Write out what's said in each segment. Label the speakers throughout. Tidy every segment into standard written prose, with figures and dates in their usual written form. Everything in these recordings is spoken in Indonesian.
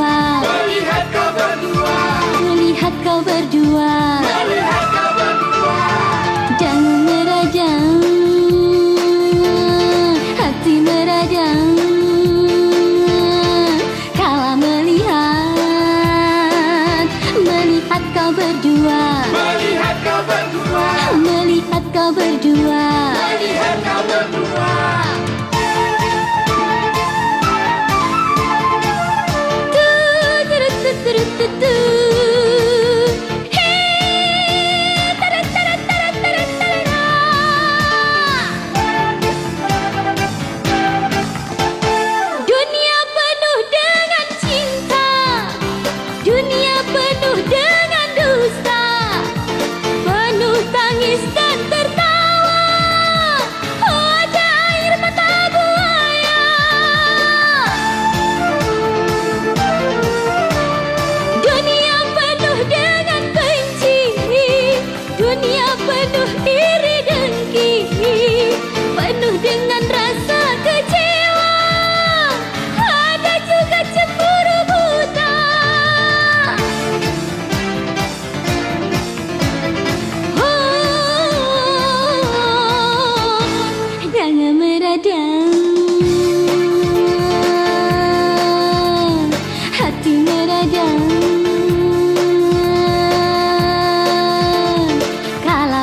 Speaker 1: berdua.
Speaker 2: Melihat kau berdua.
Speaker 1: Melihat kau berdua.
Speaker 2: Melihat kau berdua.
Speaker 1: Jangan meradang, hati meradang kala melihat kau berdua.
Speaker 2: Melihat kau berdua.
Speaker 1: Melihat kau berdua.
Speaker 2: Melihat kau berdua.
Speaker 1: Dunia penuh dengan cinta, dunia penuh dengan dusta, penuh tangis dan tertawa, wajah air mata buaya. Dunia penuh dengan benci, dunia penuh iri dengki, penuh dengan rasa kecewa, ada juga cemburu buta. Oh, jangan meradang, hati meradang kala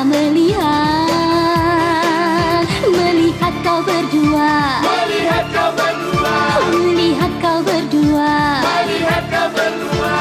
Speaker 1: melihat kau berdua.
Speaker 2: Melihat kau berdua.
Speaker 1: Melihat kau berdua.
Speaker 2: Melihat kau berdua.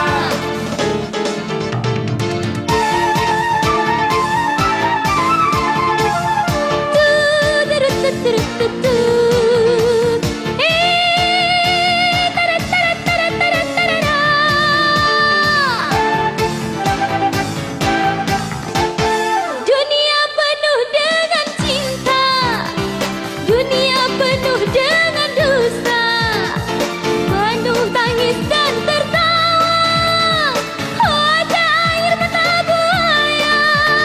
Speaker 1: Dunia penuh dengan cinta, dunia penuh dengan dusta, penuh tangis dan tertawa, wajah air mata buaya.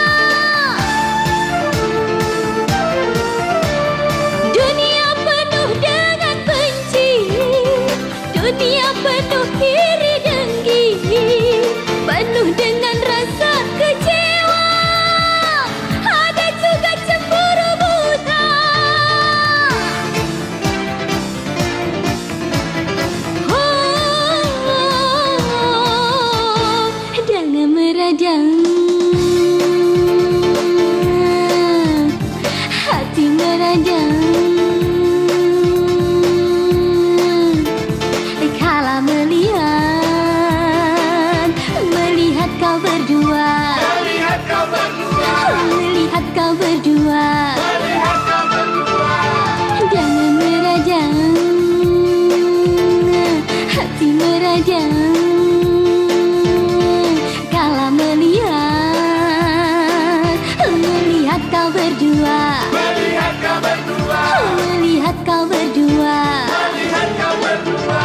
Speaker 1: Dunia penuh dengan benci, dunia penuh iri dengki, penuh dengan rasa kecewa, ada juga cemburu buta. Oh, jangan meradang, hati meradang kala melihat kau berdua.
Speaker 2: Melihat kau berdua.
Speaker 1: Melihat kau berdua.
Speaker 2: Melihat kau berdua.
Speaker 1: Jangan meradang, hati meradang kala melihat kau berdua.
Speaker 2: Melihat kau berdua.
Speaker 1: Melihat kau berdua.
Speaker 2: Melihat kau berdua.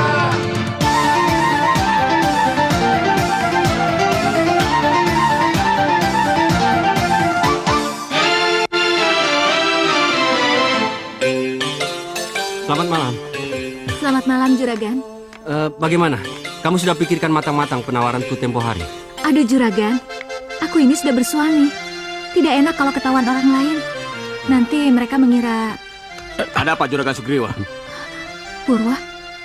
Speaker 3: Selamat malam.
Speaker 4: Selamat malam, Juragan.
Speaker 3: Bagaimana? Kamu sudah pikirkan matang-matang penawaranku tempo hari?
Speaker 4: Aduh, Juragan. Aku ini sudah bersuami. Tidak enak kalau ketahuan orang lain. Nanti mereka mengira...
Speaker 5: Ada apa, Juragan Sugriwa?
Speaker 4: Purwa?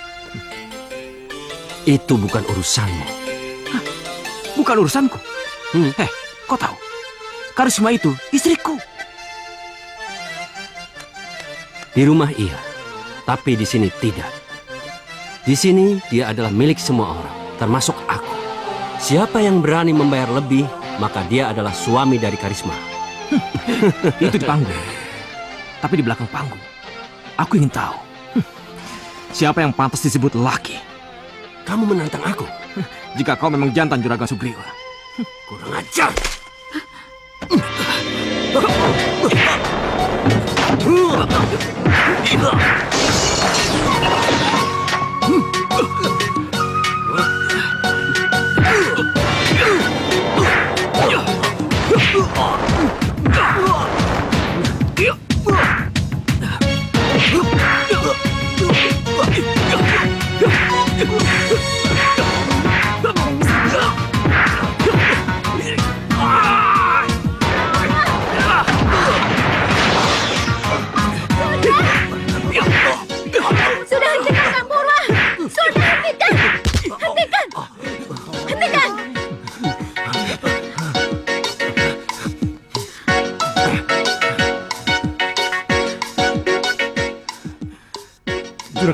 Speaker 3: Itu bukan urusanmu.
Speaker 5: Hah? Bukan urusanku? Kau tahu? Karisma itu istriku.
Speaker 3: Di rumah iya, tapi di sini tidak. Di sini dia adalah milik semua orang, termasuk aku. Siapa yang berani membayar lebih, maka dia adalah suami dari Karisma.
Speaker 5: Itu di panggung. Tapi di belakang panggung, aku ingin tahu. Siapa yang pantas disebut laki?
Speaker 3: Kamu menantang aku?
Speaker 5: Jika kau memang jantan Juragan Sugriwa.
Speaker 3: Kurang ajar!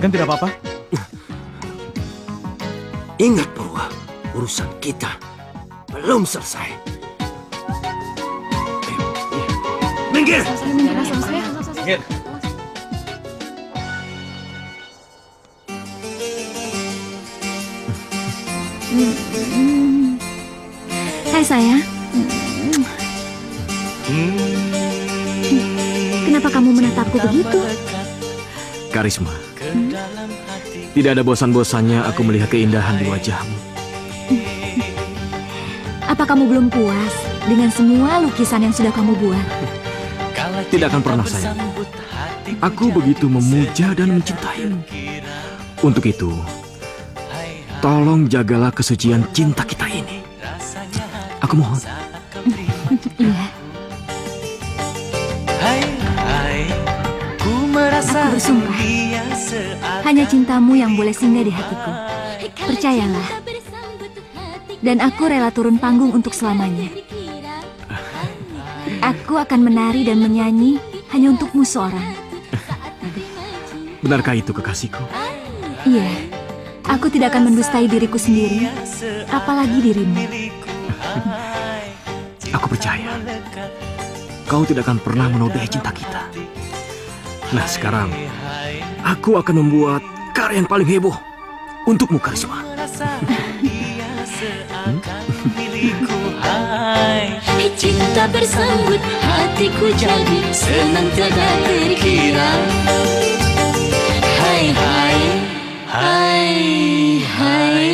Speaker 6: Juragan tidak apa-apa?
Speaker 3: Ingat Purwa, urusan kita belum selesai. Minggir!
Speaker 6: Minggir.
Speaker 4: Hai sayang. Kenapa kamu menatapku begitu?
Speaker 5: Karisma, tidak ada bosan-bosannya aku melihat keindahan di wajahmu.
Speaker 4: Apa kamu belum puas dengan semua lukisan yang sudah kamu buat?
Speaker 5: Tidak akan pernah, sayang. Aku begitu memuja dan mencintaimu. Untuk itu, tolong jagalah kesucian cinta kita ini. Aku mohon.
Speaker 4: Iya. Aku bersumpah, hanya cintamu yang boleh singgah di hatiku. Percayalah. Dan aku rela turun panggung untuk selamanya. Aku akan menari dan menyanyi hanya untukmu seorang.
Speaker 5: Benarkah itu, kekasihku?
Speaker 4: Iya. Aku tidak akan mendustai diriku sendiri, apalagi dirimu.
Speaker 5: Aku percaya kau tidak akan pernah menodai cinta kita. Nah, sekarang aku akan membuat karya yang paling heboh untukmu, Karisma.
Speaker 1: Cinta bersambut hatiku jadi senang tiada terkira. Hai hai hai hai.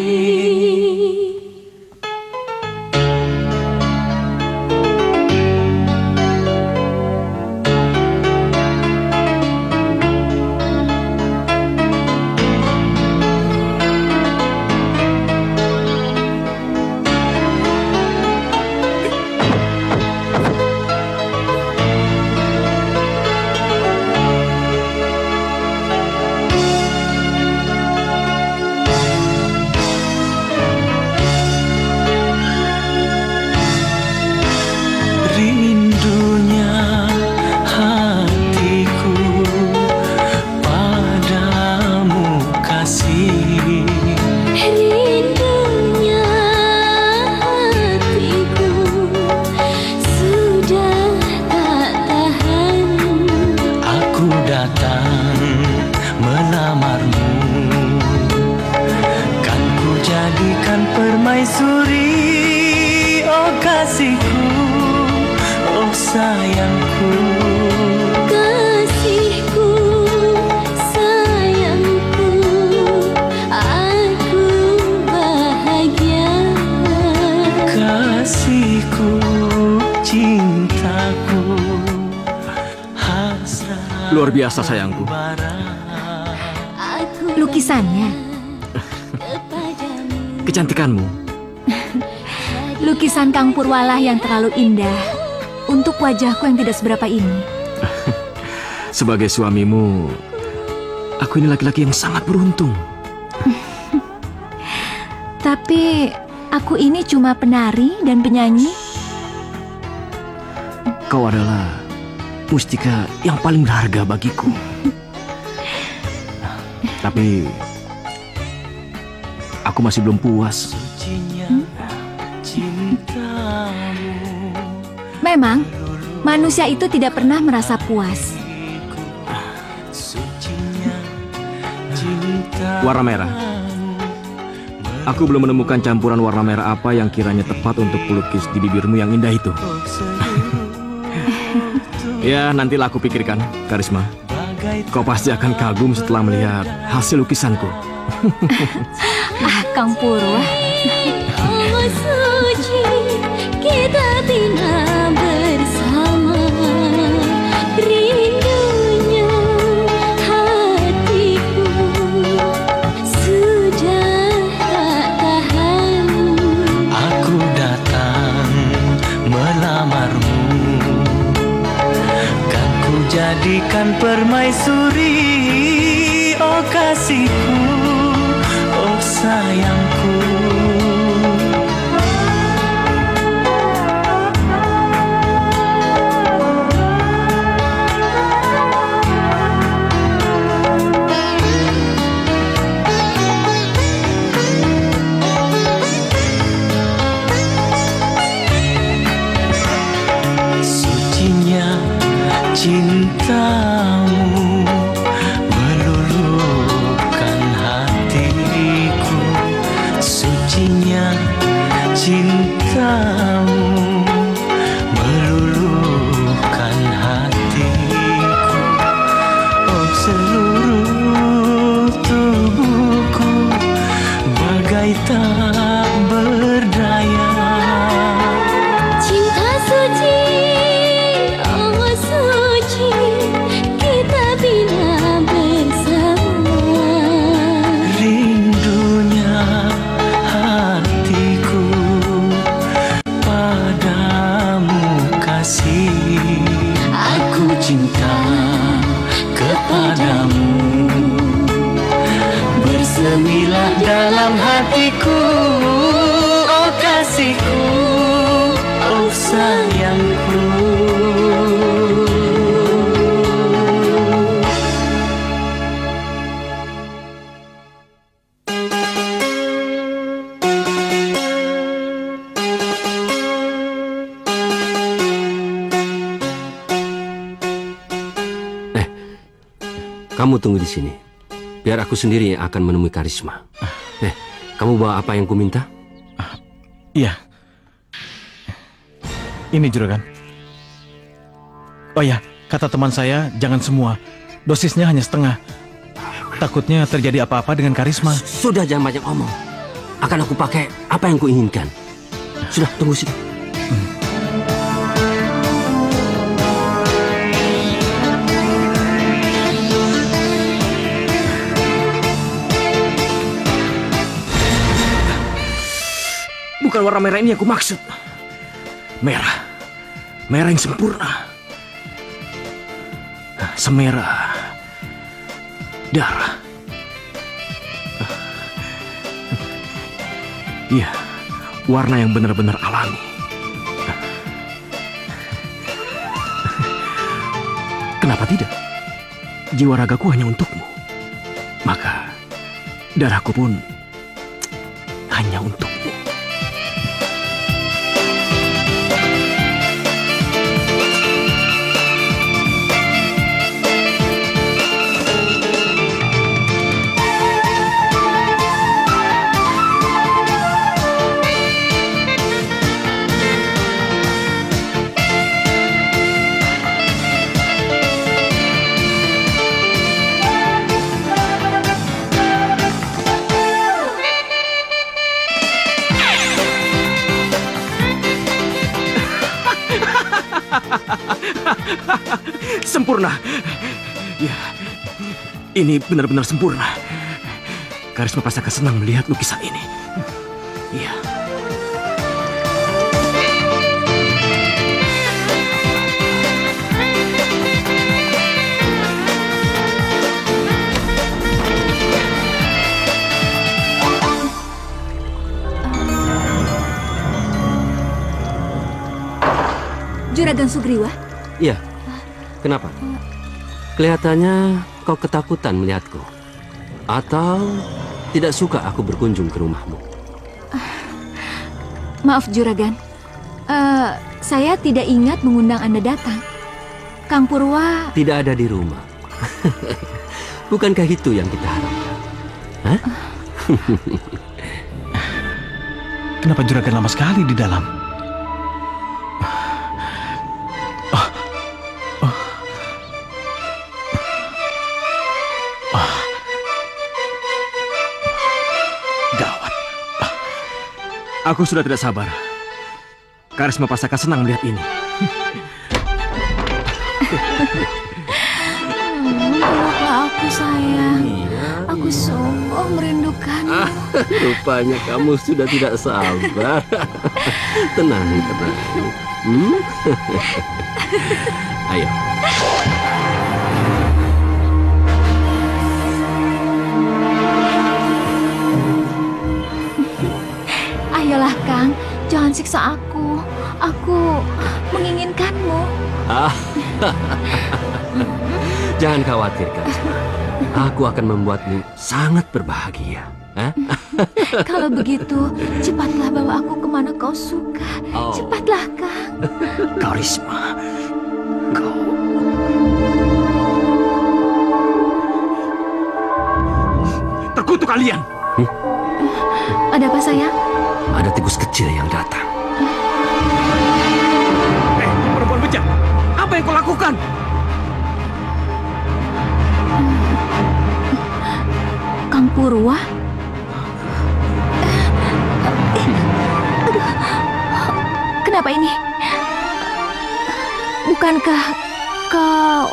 Speaker 5: Luar biasa, sayangku.
Speaker 4: Lukisannya.
Speaker 5: Kecantikanmu.
Speaker 4: Lukisan Kang Purwalah yang terlalu indah untuk wajahku yang tidak seberapa ini.
Speaker 5: Sebagai suamimu, aku ini laki-laki yang sangat beruntung.
Speaker 4: Tapi aku ini cuma penari dan penyanyi.
Speaker 5: Kau adalah mustika yang paling berharga bagiku. Tapi aku masih belum puas.
Speaker 4: Memang manusia itu tidak pernah merasa puas.
Speaker 5: Warna merah. Aku belum menemukan campuran warna merah apa yang kiranya tepat untuk pelukis di bibirmu yang indah itu. Ya, nantilah aku pikirkan, Karisma. Kau pasti akan kagum setelah melihat hasil lukisanku.
Speaker 4: Kang Purwa.
Speaker 1: Oh suci, kita bina bersama. Rindunya hatiku sudah tak tahan.
Speaker 7: Aku datang melamarmu, kan ku jadikan permaisuri. Oh kasihku, oh sayangku. sucinya cintamu meluluhkan hatiku. Oh seluruh tubuhku bagai tak berdaya.
Speaker 1: Cinta suci, oh suci, kita bina bersama.
Speaker 7: Rindunya hatiku padamu kasih. Aku cinta kepadamu. Bersemilah dalam hatiku, oh kasihku, oh sayangku.
Speaker 3: Kamu tunggu di sini. Biar aku sendiri yang akan menemui Karisma. Kamu bawa apa yang ku minta?
Speaker 5: Iya. Ini juragan. Oh ya, kata teman saya jangan semua. Dosisnya hanya setengah. Takutnya terjadi apa-apa dengan Karisma.
Speaker 3: Sudah, jangan banyak omong. Akan aku pakai apa yang ku inginkan. Sudah, tunggu situ.
Speaker 5: Bukan warna merah ini yang aku maksud. Merah. Merah yang sempurna. Semerah darah. Iya, warna yang benar-benar alami. Kenapa tidak? Jiwa ragaku hanya untukmu. Maka darahku pun hanya untukmu. Sempurna. Ya, ini benar-benar sempurna. Karisma pasti akan senang melihat lukisan ini. Iya.
Speaker 4: Juragan Sugriwa?
Speaker 3: Iya. Kenapa? Kelihatannya kau ketakutan melihatku. Atau tidak suka aku berkunjung ke rumahmu?
Speaker 4: Maaf Juragan. Saya tidak ingat mengundang Anda datang. Kang Purwa...
Speaker 3: Tidak ada di rumah. Bukankah itu yang kita harapkan? Hah?
Speaker 5: Kenapa Juragan lama sekali di dalam? Aku sudah tidak sabar. Karisma pasti akan senang melihat ini.
Speaker 4: Peluklah aku sayang. Aku sungguh merindukanmu.
Speaker 3: Rupanya kamu sudah tidak sabar. Tenang, tenang. Ayo.
Speaker 4: Ayolah Kang, jangan siksa aku. Aku menginginkanmu.
Speaker 3: Jangan khawatir, Karisma. Aku akan membuatmu sangat berbahagia.
Speaker 4: Kalau begitu, cepatlah bawa aku kemana kau suka. Cepatlah, Kang.
Speaker 5: Karisma, kau... Terkutuk kalian!
Speaker 4: Ada apa, sayang?
Speaker 3: Ada tikus kecil yang datang.
Speaker 5: Perempuan bejat, apa yang kau lakukan?
Speaker 4: Kang Purwa? Aduh, kenapa ini? Bukankah kau...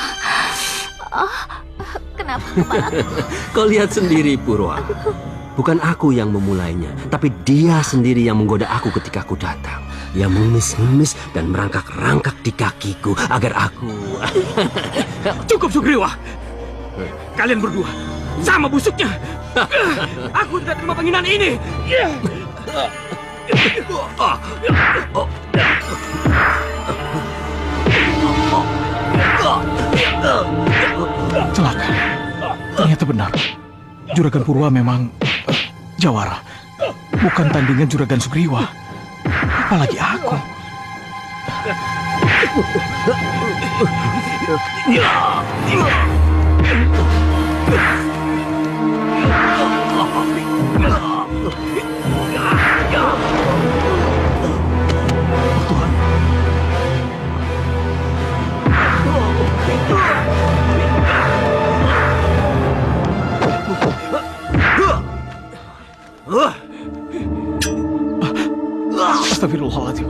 Speaker 4: Kenapa kepalaku?
Speaker 3: Kau lihat sendiri, Purwa. Bukan aku yang memulainya, tapi dia sendiri yang menggoda aku ketika aku datang. Dia mengemis-ngemis dan merangkak-rangkak di kakiku agar aku...
Speaker 5: Cukup, Sugriwa. Kalian berdua sama busuknya. Aku tidak terima penghinaan ini.
Speaker 8: Celaka. Ternyata benar. Juragan Purwa memang jawara. Bukan tandingan Juragan Sugriwa. Apalagi aku. Astagfirullahaladzim.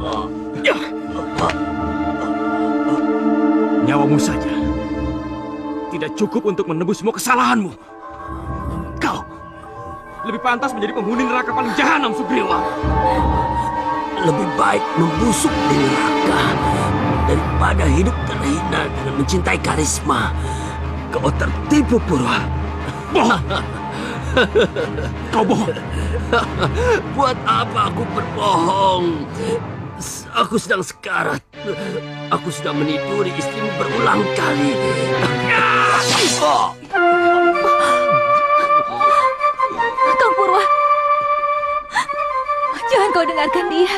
Speaker 5: Nyawamu saja tidak cukup untuk menebus semua kesalahanmu. Kau lebih pantas menjadi penghuni neraka paling jahanam, Sugriwa.
Speaker 3: Lebih baik membusuk di neraka daripada hidup terhina dengan mencintai karisma. Kau tertipu, Purwa.
Speaker 5: Bohong. Kau bohong.
Speaker 3: Buat apa aku berbohong? Aku sedang sekarat. Aku sudah meniduri istrimu berulang kali.
Speaker 4: Kang Purwa, jangan kau dengarkan dia.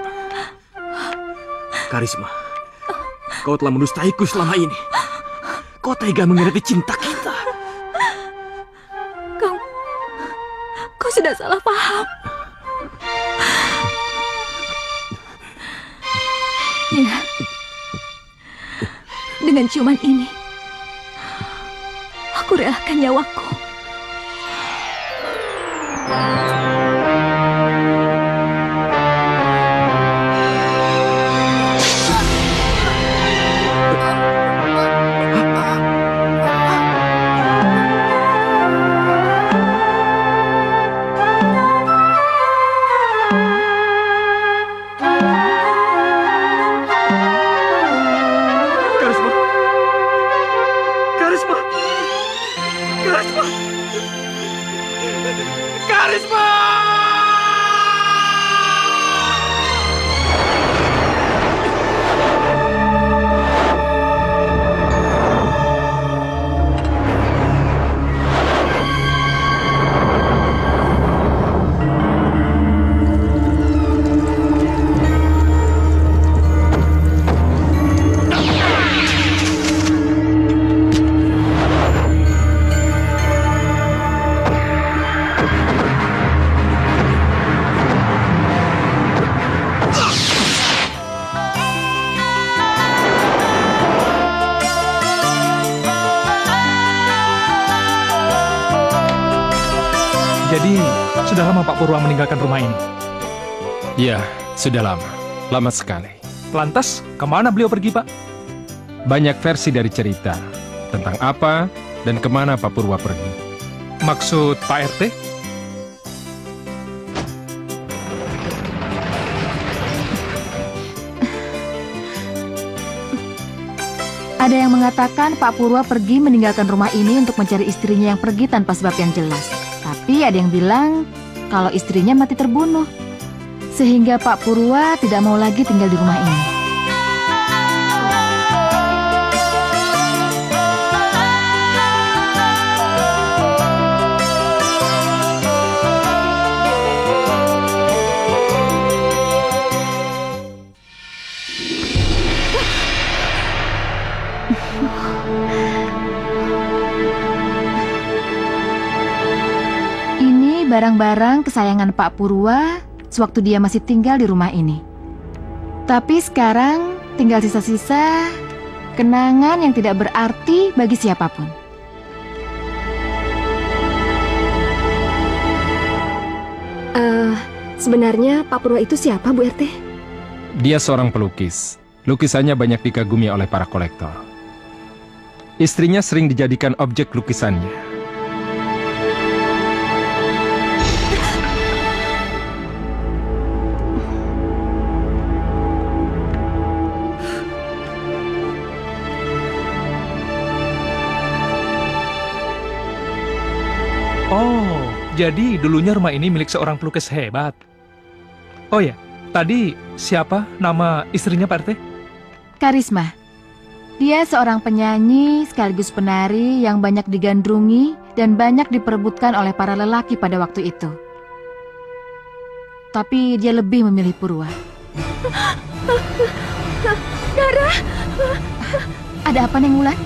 Speaker 5: Karisma, kau telah mendustaiku selama ini. Kau tega mengkhianati cinta kita.
Speaker 4: Kau sudah salah paham. Ya, dengan ciuman ini, aku relakan nyawaku.
Speaker 8: Jadi, sudah lama Pak Purwa meninggalkan rumah ini?
Speaker 9: Iya, sudah lama. Lama sekali.
Speaker 8: Lantas, kemana beliau pergi, Pak?
Speaker 9: Banyak versi dari cerita tentang apa dan kemana Pak Purwa pergi.
Speaker 8: Maksud Pak RT?
Speaker 4: Ada yang mengatakan Pak Purwa pergi meninggalkan rumah ini untuk mencari istrinya yang pergi tanpa sebab yang jelas. Tapi ada yang bilang kalau istrinya mati terbunuh. Sehingga Pak Purwa tidak mau lagi tinggal di rumah ini. barang-barang kesayangan Pak Purwa sewaktu dia masih tinggal di rumah ini. Tapi sekarang tinggal sisa-sisa kenangan yang tidak berarti bagi siapapun.
Speaker 6: Sebenarnya Pak Purwa itu siapa, Bu RT?
Speaker 9: Dia seorang pelukis. Lukisannya banyak dikagumi oleh para kolektor. Istrinya sering dijadikan objek lukisannya.
Speaker 8: Oh, jadi dulunya rumah ini milik seorang pelukis hebat. Oh ya, tadi siapa nama istrinya Pak RT?
Speaker 4: Karisma. Dia seorang penyanyi sekaligus penari yang banyak digandrungi dan banyak diperebutkan oleh para lelaki pada waktu itu. Tapi dia lebih memilih Purwa.
Speaker 6: Dara!
Speaker 4: Ada apa, Neng Wulan?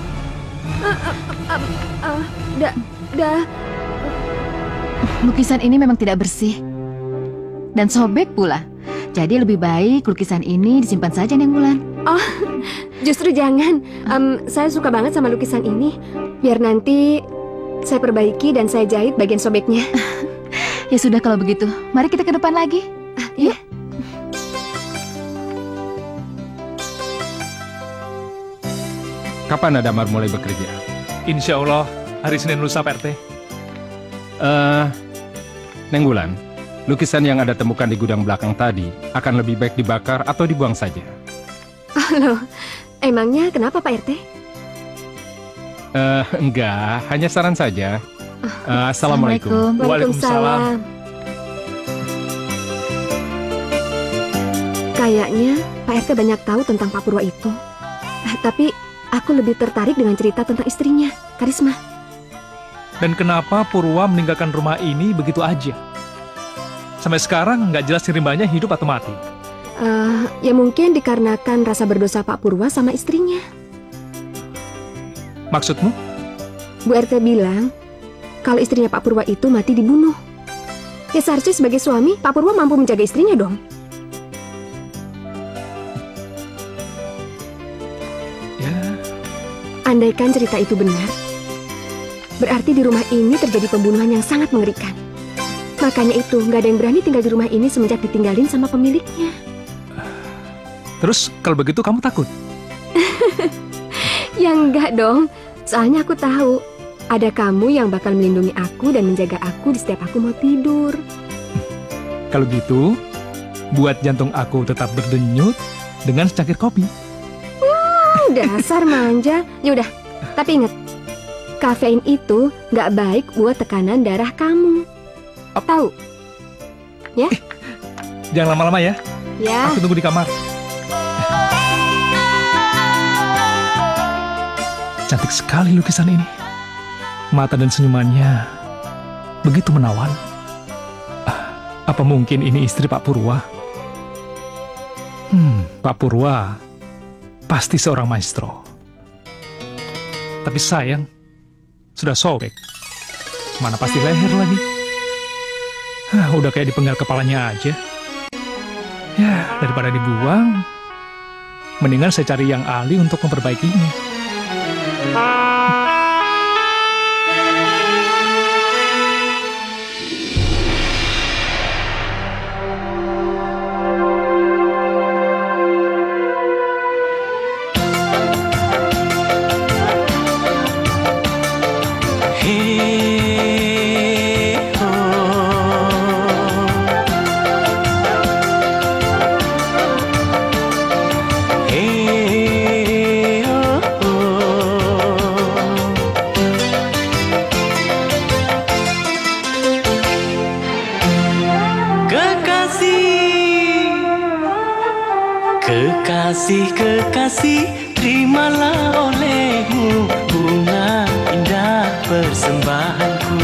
Speaker 4: Lukisan ini memang tidak bersih dan sobek pula. Jadi lebih baik lukisan ini disimpan saja, Neng Wulan.
Speaker 6: Oh, justru jangan. Saya suka banget sama lukisan ini. Biar nanti saya perbaiki dan saya jahit bagian sobeknya.
Speaker 4: Ya sudah kalau begitu, mari kita ke depan lagi. Yuk.
Speaker 9: Kapan Damar mulai bekerja?
Speaker 8: Insya Allah hari Senin lusa, Pak RT.
Speaker 9: Neng Wulan, lukisan yang Anda temukan di gudang belakang tadi akan lebih baik dibakar atau dibuang saja?
Speaker 6: Oh, loh. Emangnya kenapa, Pak RT?
Speaker 9: Enggak, hanya saran saja. Assalamualaikum.
Speaker 6: Waalaikumsalam. Kayaknya Pak RT banyak tahu tentang Pak Purwa itu. Tapi aku lebih tertarik dengan cerita tentang istrinya, Karisma.
Speaker 8: Dan kenapa Purwa meninggalkan rumah ini begitu aja? Sampai sekarang nggak jelas rimbanya hidup atau mati.
Speaker 6: Ya mungkin dikarenakan rasa berdosa Pak Purwa sama istrinya.
Speaker 8: Maksudmu?
Speaker 6: Bu RT bilang kalau istrinya Pak Purwa itu mati dibunuh. Ya seharusnya sebagai suami Pak Purwa mampu menjaga istrinya dong.
Speaker 8: Ya.
Speaker 6: Andaikan cerita itu benar, berarti di rumah ini terjadi pembunuhan yang sangat mengerikan. Makanya itu nggak ada yang berani tinggal di rumah ini semenjak ditinggalin sama pemiliknya.
Speaker 8: Terus kalau begitu kamu takut?
Speaker 6: Ya enggak dong. Soalnya aku tahu ada kamu yang bakal melindungi aku dan menjaga aku di setiap aku mau tidur.
Speaker 8: Kalau gitu, buat jantung aku tetap berdenyut dengan secangkir kopi.
Speaker 6: Dasar manja. Yaudah, tapi ingat, kafein itu nggak baik buat tekanan darah kamu. Tahu? Ya?
Speaker 8: Jangan lama-lama ya.
Speaker 6: Ya.
Speaker 8: Aku tunggu di kamar. Cantik sekali lukisan ini. Mata dan senyumannya begitu menawan. Apa mungkin ini istri Pak Purwa? Pak Purwa pasti seorang maestro. Tapi sayang, sudah sobek. Mana pasti leher lagi. Udah kayak dipenggal kepalanya aja. Ya, daripada dibuang, mendingan saya cari yang ahli untuk memperbaikinya.
Speaker 7: Kekasih, terimalah olehmu bunga indah persembahanku.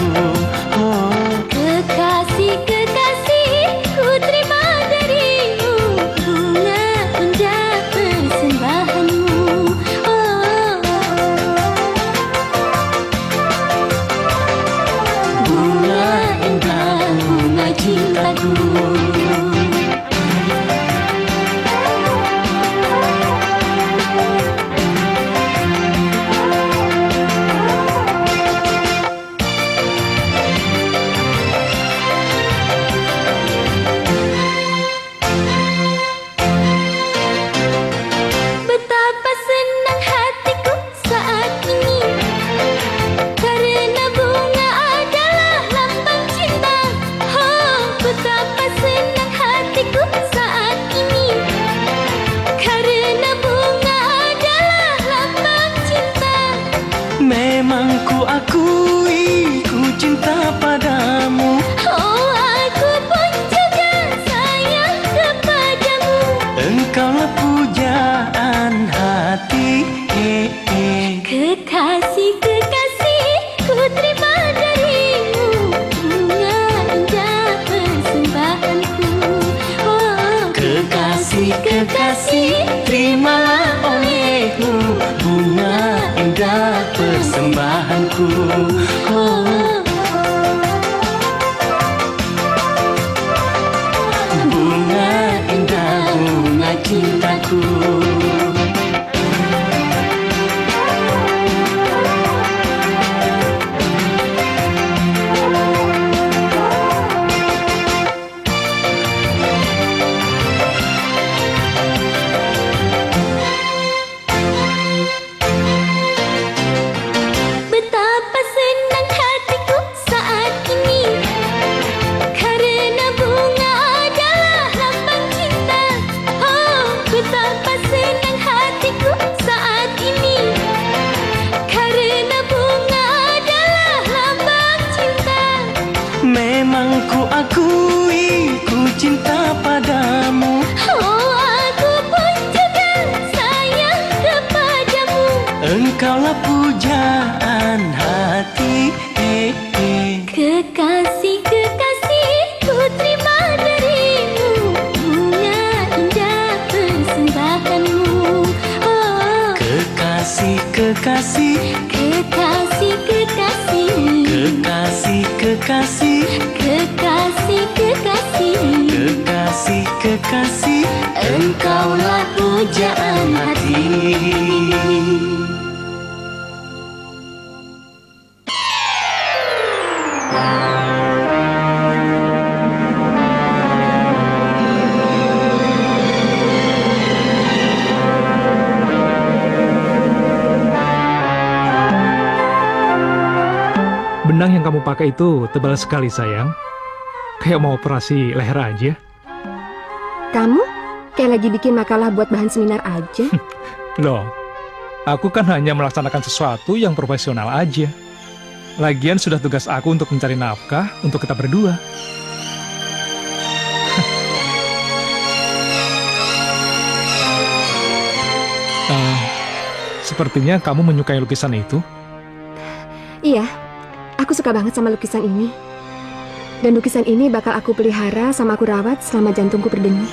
Speaker 1: Kekasih, ku terima darimu bunga indah persembahanmu. Bunga indah Betapa senang hatiku saat ini, karena bunga adalah lambang cinta. Oh, betapa senang hatiku saat ini, karena bunga adalah lambang cinta.
Speaker 7: Memang ku akui ku cinta padamu.
Speaker 1: Oh, aku pun juga sayang kepadamu.
Speaker 7: Engkaulah pujaan hati.
Speaker 1: Kekasih, kekasih, ku terima darimu bunga indah persembahanku. Oh,
Speaker 7: Kekasih, kekasih, terimalah olehmu bunga indah persembahanku. Bunga indah, bunga cintaku.
Speaker 1: betapa senang hatiku saat ini, karena bunga adalah lambang cinta. Oh, betapa senang hatiku saat ini, karena bunga adalah lambang cinta.
Speaker 7: Memang ku akui ku cinta padamu.
Speaker 1: Oh, aku pun juga sayang kepadamu.
Speaker 7: Engkaulah pujaan hati.
Speaker 1: Kekasih, kekasih, ku terima darimu bunga indah persembahanmu. Oh,
Speaker 7: Kekasih, kekasih,
Speaker 1: kekasih, kekasih,
Speaker 7: kekasih, kekasih,
Speaker 1: kekasih, kekasih,
Speaker 7: kekasih, kekasih, engkaulah pujaan hati.
Speaker 8: Benang yang kamu pakai itu tebal sekali, sayang. Kayak mau operasi leher aja.
Speaker 6: Kamu kayak lagi bikin makalah buat bahan seminar aja.
Speaker 8: Loh, aku kan hanya melaksanakan sesuatu yang profesional aja. Lagian sudah tugas aku untuk mencari nafkah untuk kita berdua. Sepertinya kamu menyukai lukisan itu.
Speaker 6: Iya, aku suka banget sama lukisan ini. Dan lukisan ini bakal aku pelihara sama aku rawat selama jantungku berdenyut.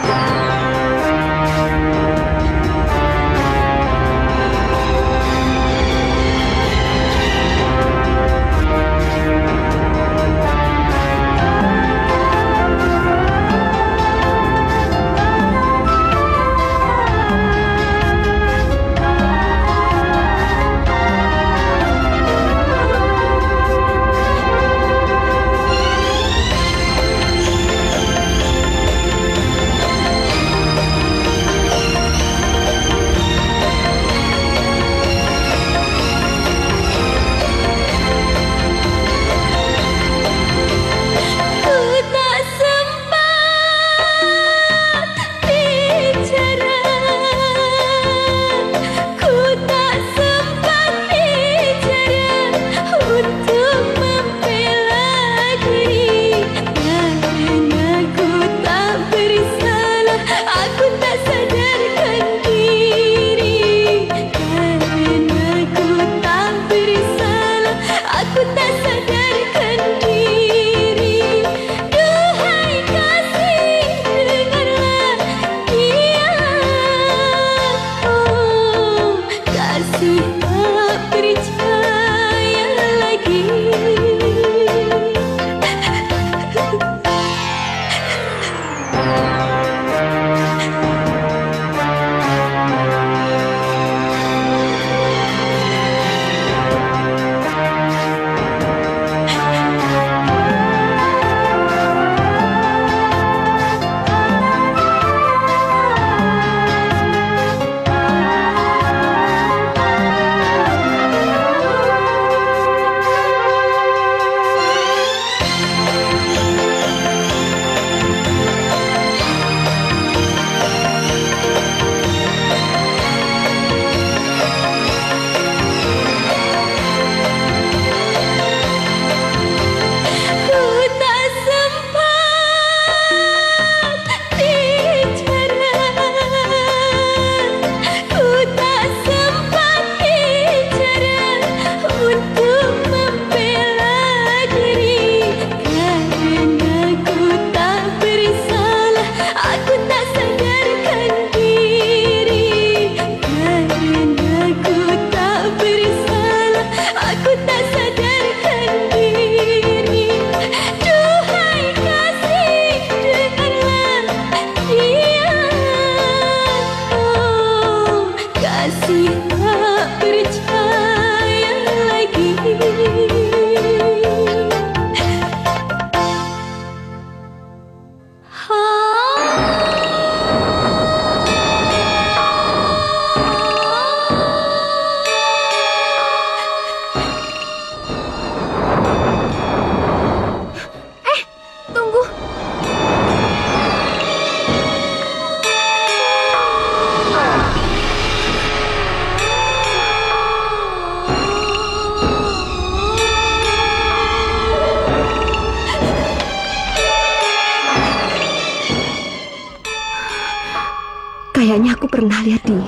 Speaker 6: Kayaknya aku pernah lihat dia.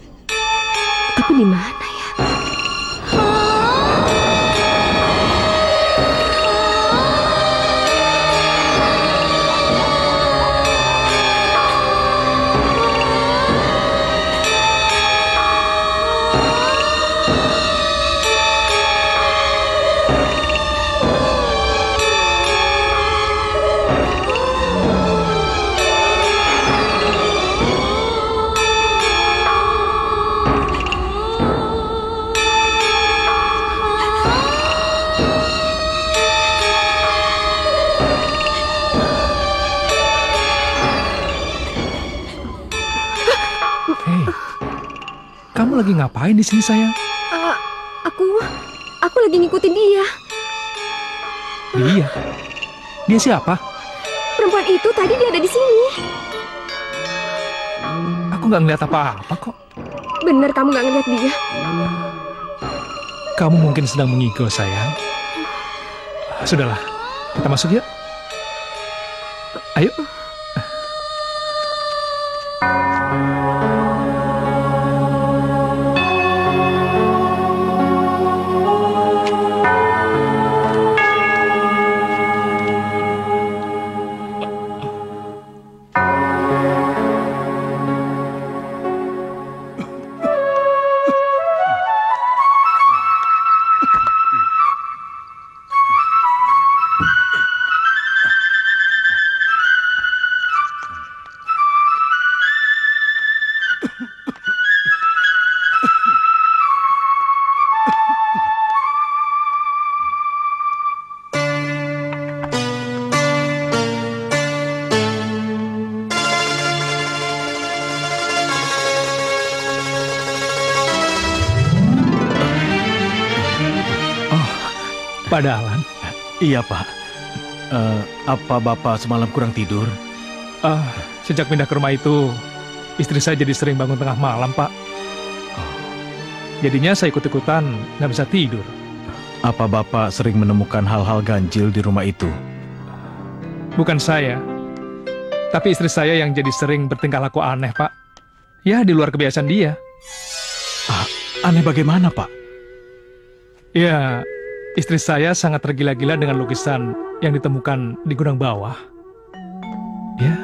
Speaker 6: Tapi di mana ya?
Speaker 8: Kamu lagi ngapain di sini, sayang?
Speaker 6: Aku lagi ngikutin dia.
Speaker 8: Dia? Dia siapa?
Speaker 6: Perempuan itu tadi dia ada di sini.
Speaker 8: Aku nggak ngeliat apa-apa kok.
Speaker 6: Bener kamu nggak ngeliat dia?
Speaker 8: Kamu mungkin sedang mengigau, sayang. Sudahlah, kita masuk yuk. Ayo. Pak Dahlan.
Speaker 5: Iya, Pak. Apa Bapak semalam kurang tidur?
Speaker 8: Sejak pindah ke rumah itu, istri saya jadi sering bangun tengah malam, Pak. Jadinya saya ikut-ikutan, nggak bisa tidur.
Speaker 5: Apa Bapak sering menemukan hal-hal ganjil di rumah itu?
Speaker 8: Bukan saya, tapi istri saya yang jadi sering bertingkah laku aneh, Pak. Ya, di luar kebiasaan dia.
Speaker 5: Aneh bagaimana, Pak?
Speaker 8: Ya, istri saya sangat tergila-gila dengan lukisan yang ditemukan di gudang bawah. Ya.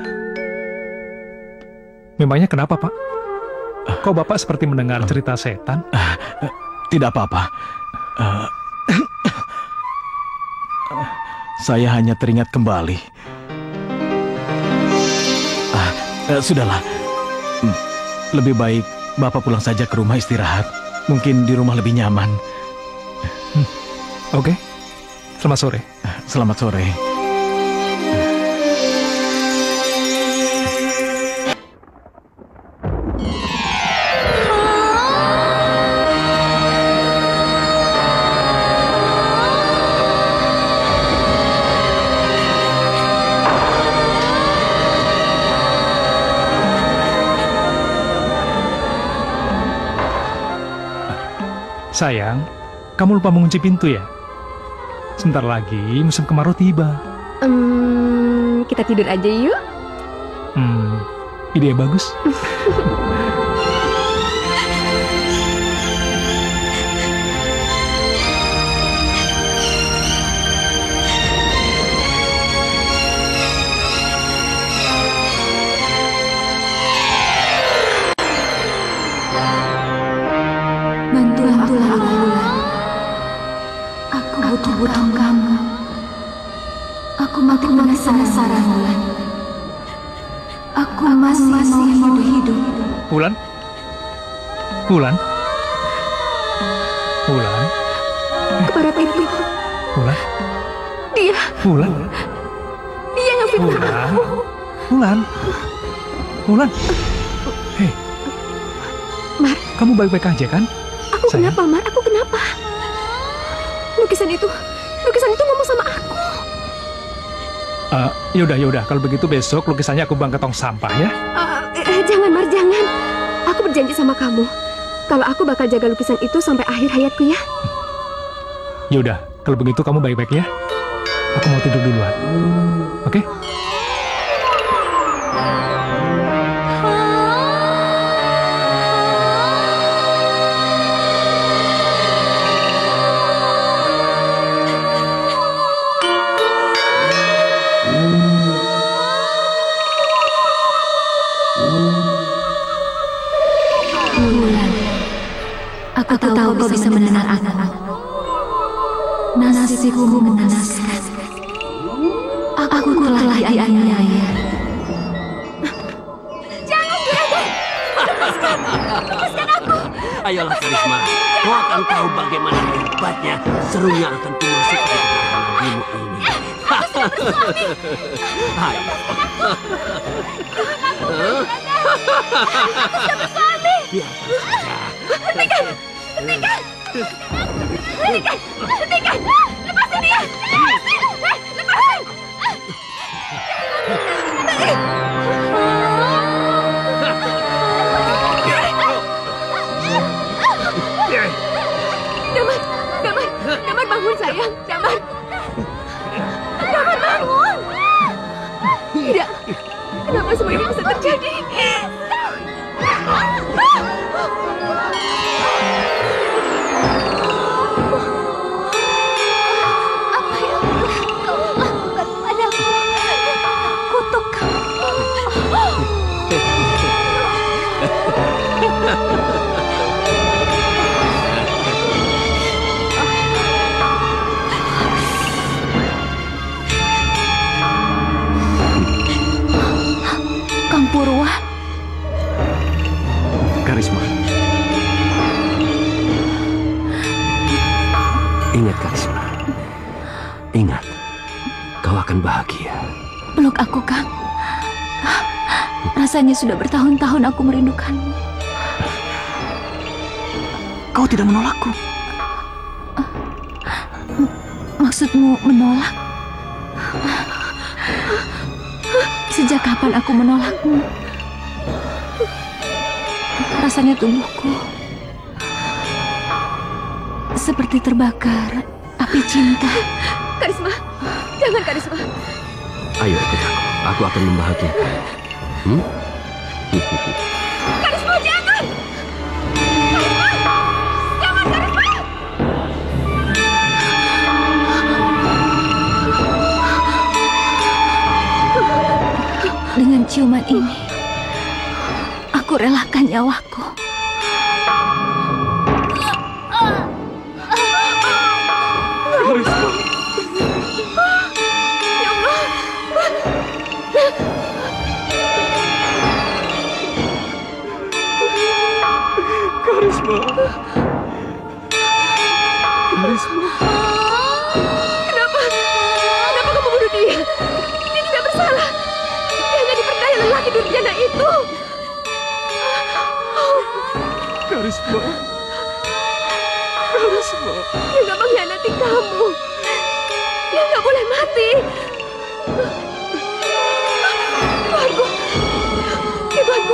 Speaker 8: Memangnya kenapa, Pak? Kok Bapak seperti mendengar cerita setan?
Speaker 5: Tidak apa-apa. Saya hanya teringat kembali. Sudahlah. Lebih baik Bapak pulang saja ke rumah istirahat. Mungkin di rumah lebih nyaman.
Speaker 8: Oke. Selamat sore.
Speaker 5: Selamat sore.
Speaker 8: Sayang, kamu lupa mengunci pintu ya? Sebentar lagi musim kemarau tiba.
Speaker 6: Kita tidur aja yuk.
Speaker 8: Ide bagus.
Speaker 1: Bantulah aku, Wulan. Aku butuh kamu. Aku makin penasaran, Wulan. Aku masih mau hidup.
Speaker 8: Wulan? Wulan? Wulan?
Speaker 6: Kepada pintu.
Speaker 8: Wulan?
Speaker 6: Dia
Speaker 8: Wulan?
Speaker 6: yang fitnah
Speaker 8: Wulan?
Speaker 6: aku.
Speaker 8: Wulan? Wulan? Hei,
Speaker 6: Mar,
Speaker 8: kamu baik-baik aja kan?
Speaker 6: aku
Speaker 8: Sayang?
Speaker 6: kenapa, Mar? Aku kenapa? Lukisan itu ngomong sama aku.
Speaker 8: Yaudah. Kalau begitu besok lukisannya aku buang ke tong sampah ya.
Speaker 6: Jangan, Mar, jangan. Aku berjanji sama kamu. Kalau aku bakal jaga lukisan itu sampai akhir hayatku ya.
Speaker 8: Yaudah, kalau begitu kamu baik-baik ya. Aku mau tidur duluan. Oke?
Speaker 1: Aku tahu kau bisa mendengar aku. Nasibku mengenaskan. Aku telah dianiaya.
Speaker 6: Jangan, Juragan! Lepaskan aku!
Speaker 3: Ayolah Karisma, kau akan tahu bagaimana hebatnya serunya akan kumasuk ke dalam nadimu ini. Hai. Biarkan saja.
Speaker 6: Hentikan! Lepasin dia! Lepasin! Damar bangun sayang, Damar bangun. Tidak, kenapa semua ini bisa terjadi?
Speaker 1: Apa yang kau lakukan padaku? Kutuk kamu. Kang Purwa.
Speaker 5: Karisma.
Speaker 3: Ingat Karisma. Ingat, kau akan bahagia.
Speaker 1: Peluk aku, Kang. Rasanya sudah bertahun-tahun aku merindukanmu.
Speaker 5: Kau tidak menolakku.
Speaker 1: Maksudmu menolak? Sejak kapan aku menolakmu? Rasanya tubuhku seperti terbakar api cinta.
Speaker 6: Karisma, jangan Karisma.
Speaker 3: Ayo ikut aku. Aku akan membahagiakan.
Speaker 6: Karisma, jangan! Karisma! Jangan, Karisma!
Speaker 1: Dengan ciuman ini, aku relakan nyawaku.
Speaker 6: Kenapa kamu bunuh dia? Dia tidak bersalah. Dia hanya diperdaya lelaki durjana itu.
Speaker 5: Karisma.
Speaker 6: Dia nggak mengkhianati kamu. Dia nggak boleh mati. Tuanku, Tuanku.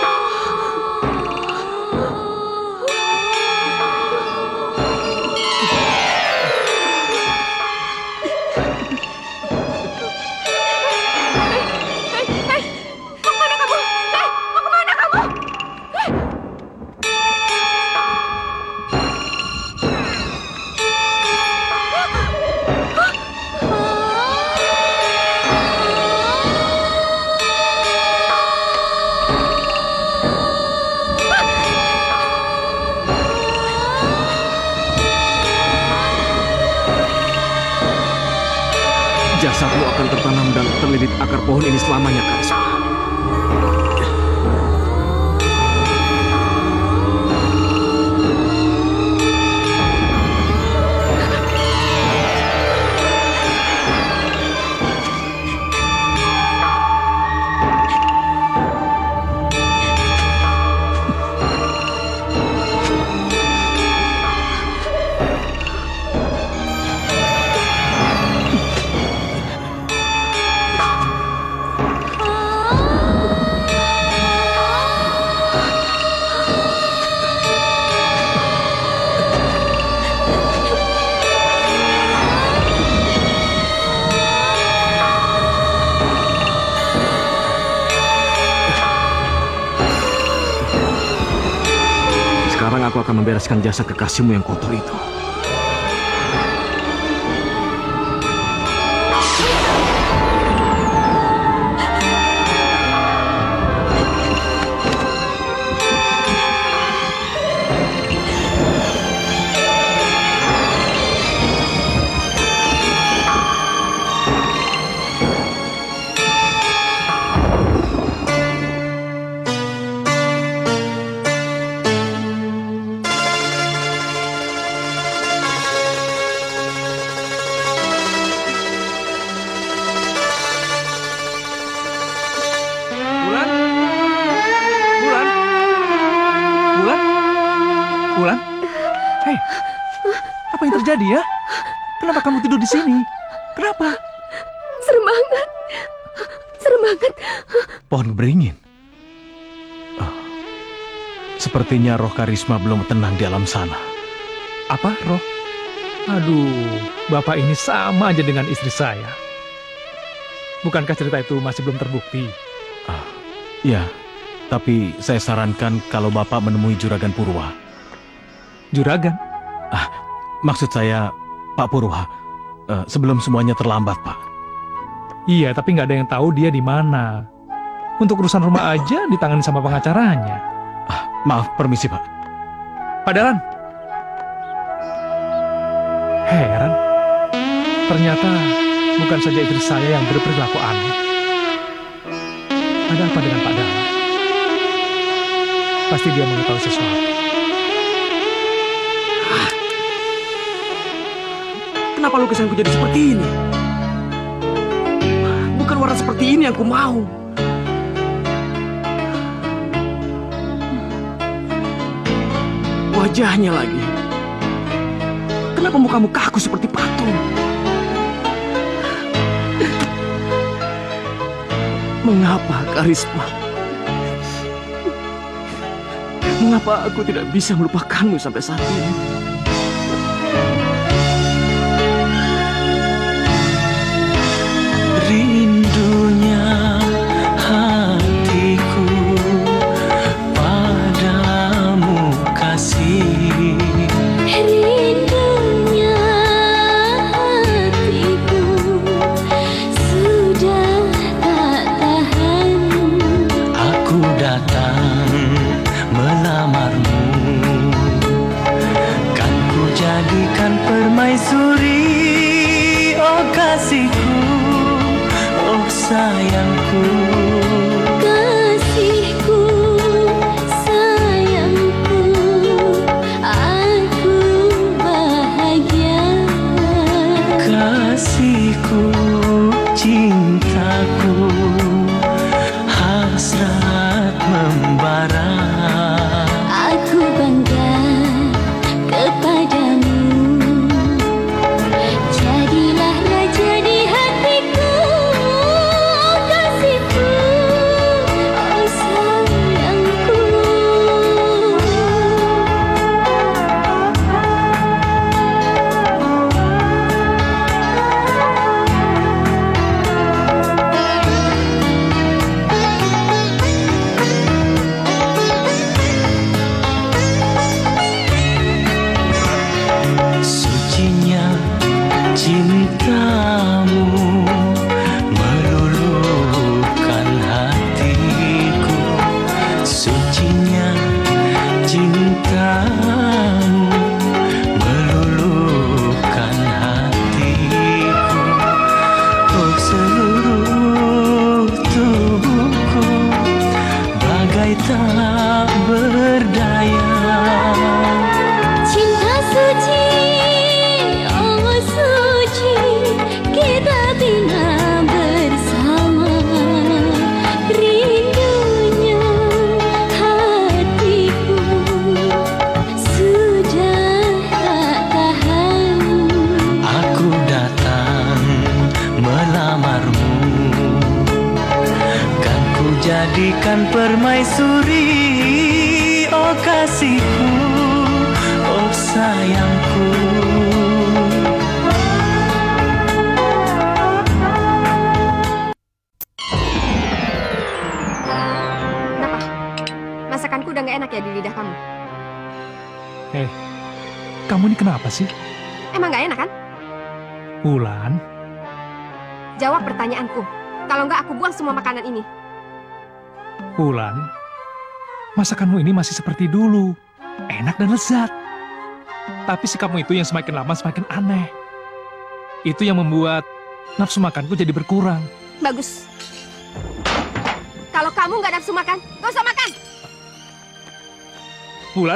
Speaker 5: Jasadmu akan tertanam dan terlilit akar pohon ini selamanya, Karisma. Sekarang aku akan membereskan jasad kekasihmu yang kotor itu.
Speaker 8: Wulan? Hei, apa yang terjadi ya? Kenapa kamu tidur di sini? Kenapa?
Speaker 6: Serem banget. Serem banget.
Speaker 8: Pohon beringin. Sepertinya roh Karisma belum tenang di alam sana. Apa roh? Aduh, bapak ini sama aja dengan istri saya. Bukankah cerita itu masih belum terbukti?
Speaker 5: Ya, tapi saya sarankan kalau bapak menemui Juragan Purwa.
Speaker 8: Juragan?
Speaker 5: Maksud saya Pak Purwa. Sebelum semuanya terlambat, Pak.
Speaker 8: Iya, tapi nggak ada yang tahu dia di mana. Untuk urusan rumah aja ditangani sama pengacaranya.
Speaker 5: Maaf, permisi, Pak.
Speaker 8: Pak Dahlan. Heran. Ternyata bukan saja istri saya yang berperilaku aneh. Ada apa dengan Pak Dahlan? Pasti dia mengetahui sesuatu.
Speaker 5: Kenapa lukisanku jadi seperti ini? Bukan warna seperti ini yang ku mau. Wajahnya lagi. Kenapa mukamu kaku seperti patung? Mengapa, Karisma? Mengapa aku tidak bisa melupakanmu sampai saat ini?
Speaker 7: Rindunya hatiku padamu kasih.
Speaker 10: Rindunya hatiku sudah tak tahan.
Speaker 7: Aku datang melamarmu, kan ku jadikan permaisuri. Oh kasihku, oh sayangku,
Speaker 10: Kasihku, sayangku, aku bahagia.
Speaker 7: kasihku, cintaku, hasrat membara.
Speaker 10: Aku bangga kepadamu. Jadilah raja di hatiku, oh kasihku, oh sayangku.
Speaker 7: Sucinya cintamu meluluhkan hatiku. Sucinya cintamu meluluhkan hatiku. Oh seluruh tubuhku bagai tak berdaya.
Speaker 10: Cinta suci, oh suci, kita bina bersama. Rindunya hatiku sudah tak tahan.
Speaker 7: Aku datang melamarmu, kan ku jadikan permaisuri. Oh kasihku, oh sayangku.
Speaker 6: Kenapa? Masakanku udah gak enak ya di lidah kamu?
Speaker 8: Kamu ini kenapa sih?
Speaker 6: Emang gak enak kan?
Speaker 8: Wulan,
Speaker 6: Jawab pertanyaanku. Kalau nggak aku buang semua makanan ini.
Speaker 8: Wulan, masakanmu ini masih seperti dulu. Enak dan lezat. Tapi sikapmu itu yang semakin lama semakin aneh. Itu yang membuat nafsu makanku jadi berkurang.
Speaker 6: Bagus. Kalau kamu nggak nafsu makan, nggak usah makan.
Speaker 8: Wulan,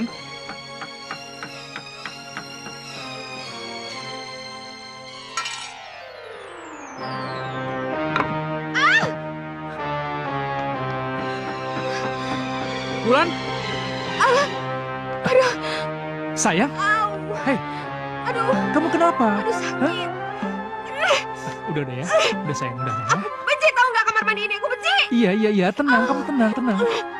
Speaker 8: Wulan,
Speaker 6: Aduh,
Speaker 8: sayang, hei,
Speaker 6: aduh,
Speaker 8: kamu kenapa?
Speaker 6: aduh sakit.
Speaker 8: Udah ya, udah sayang, udah ya.
Speaker 6: Benci tau nggak kamar mandi ini? Aku benci.
Speaker 8: Iya, tenang, kamu tenang.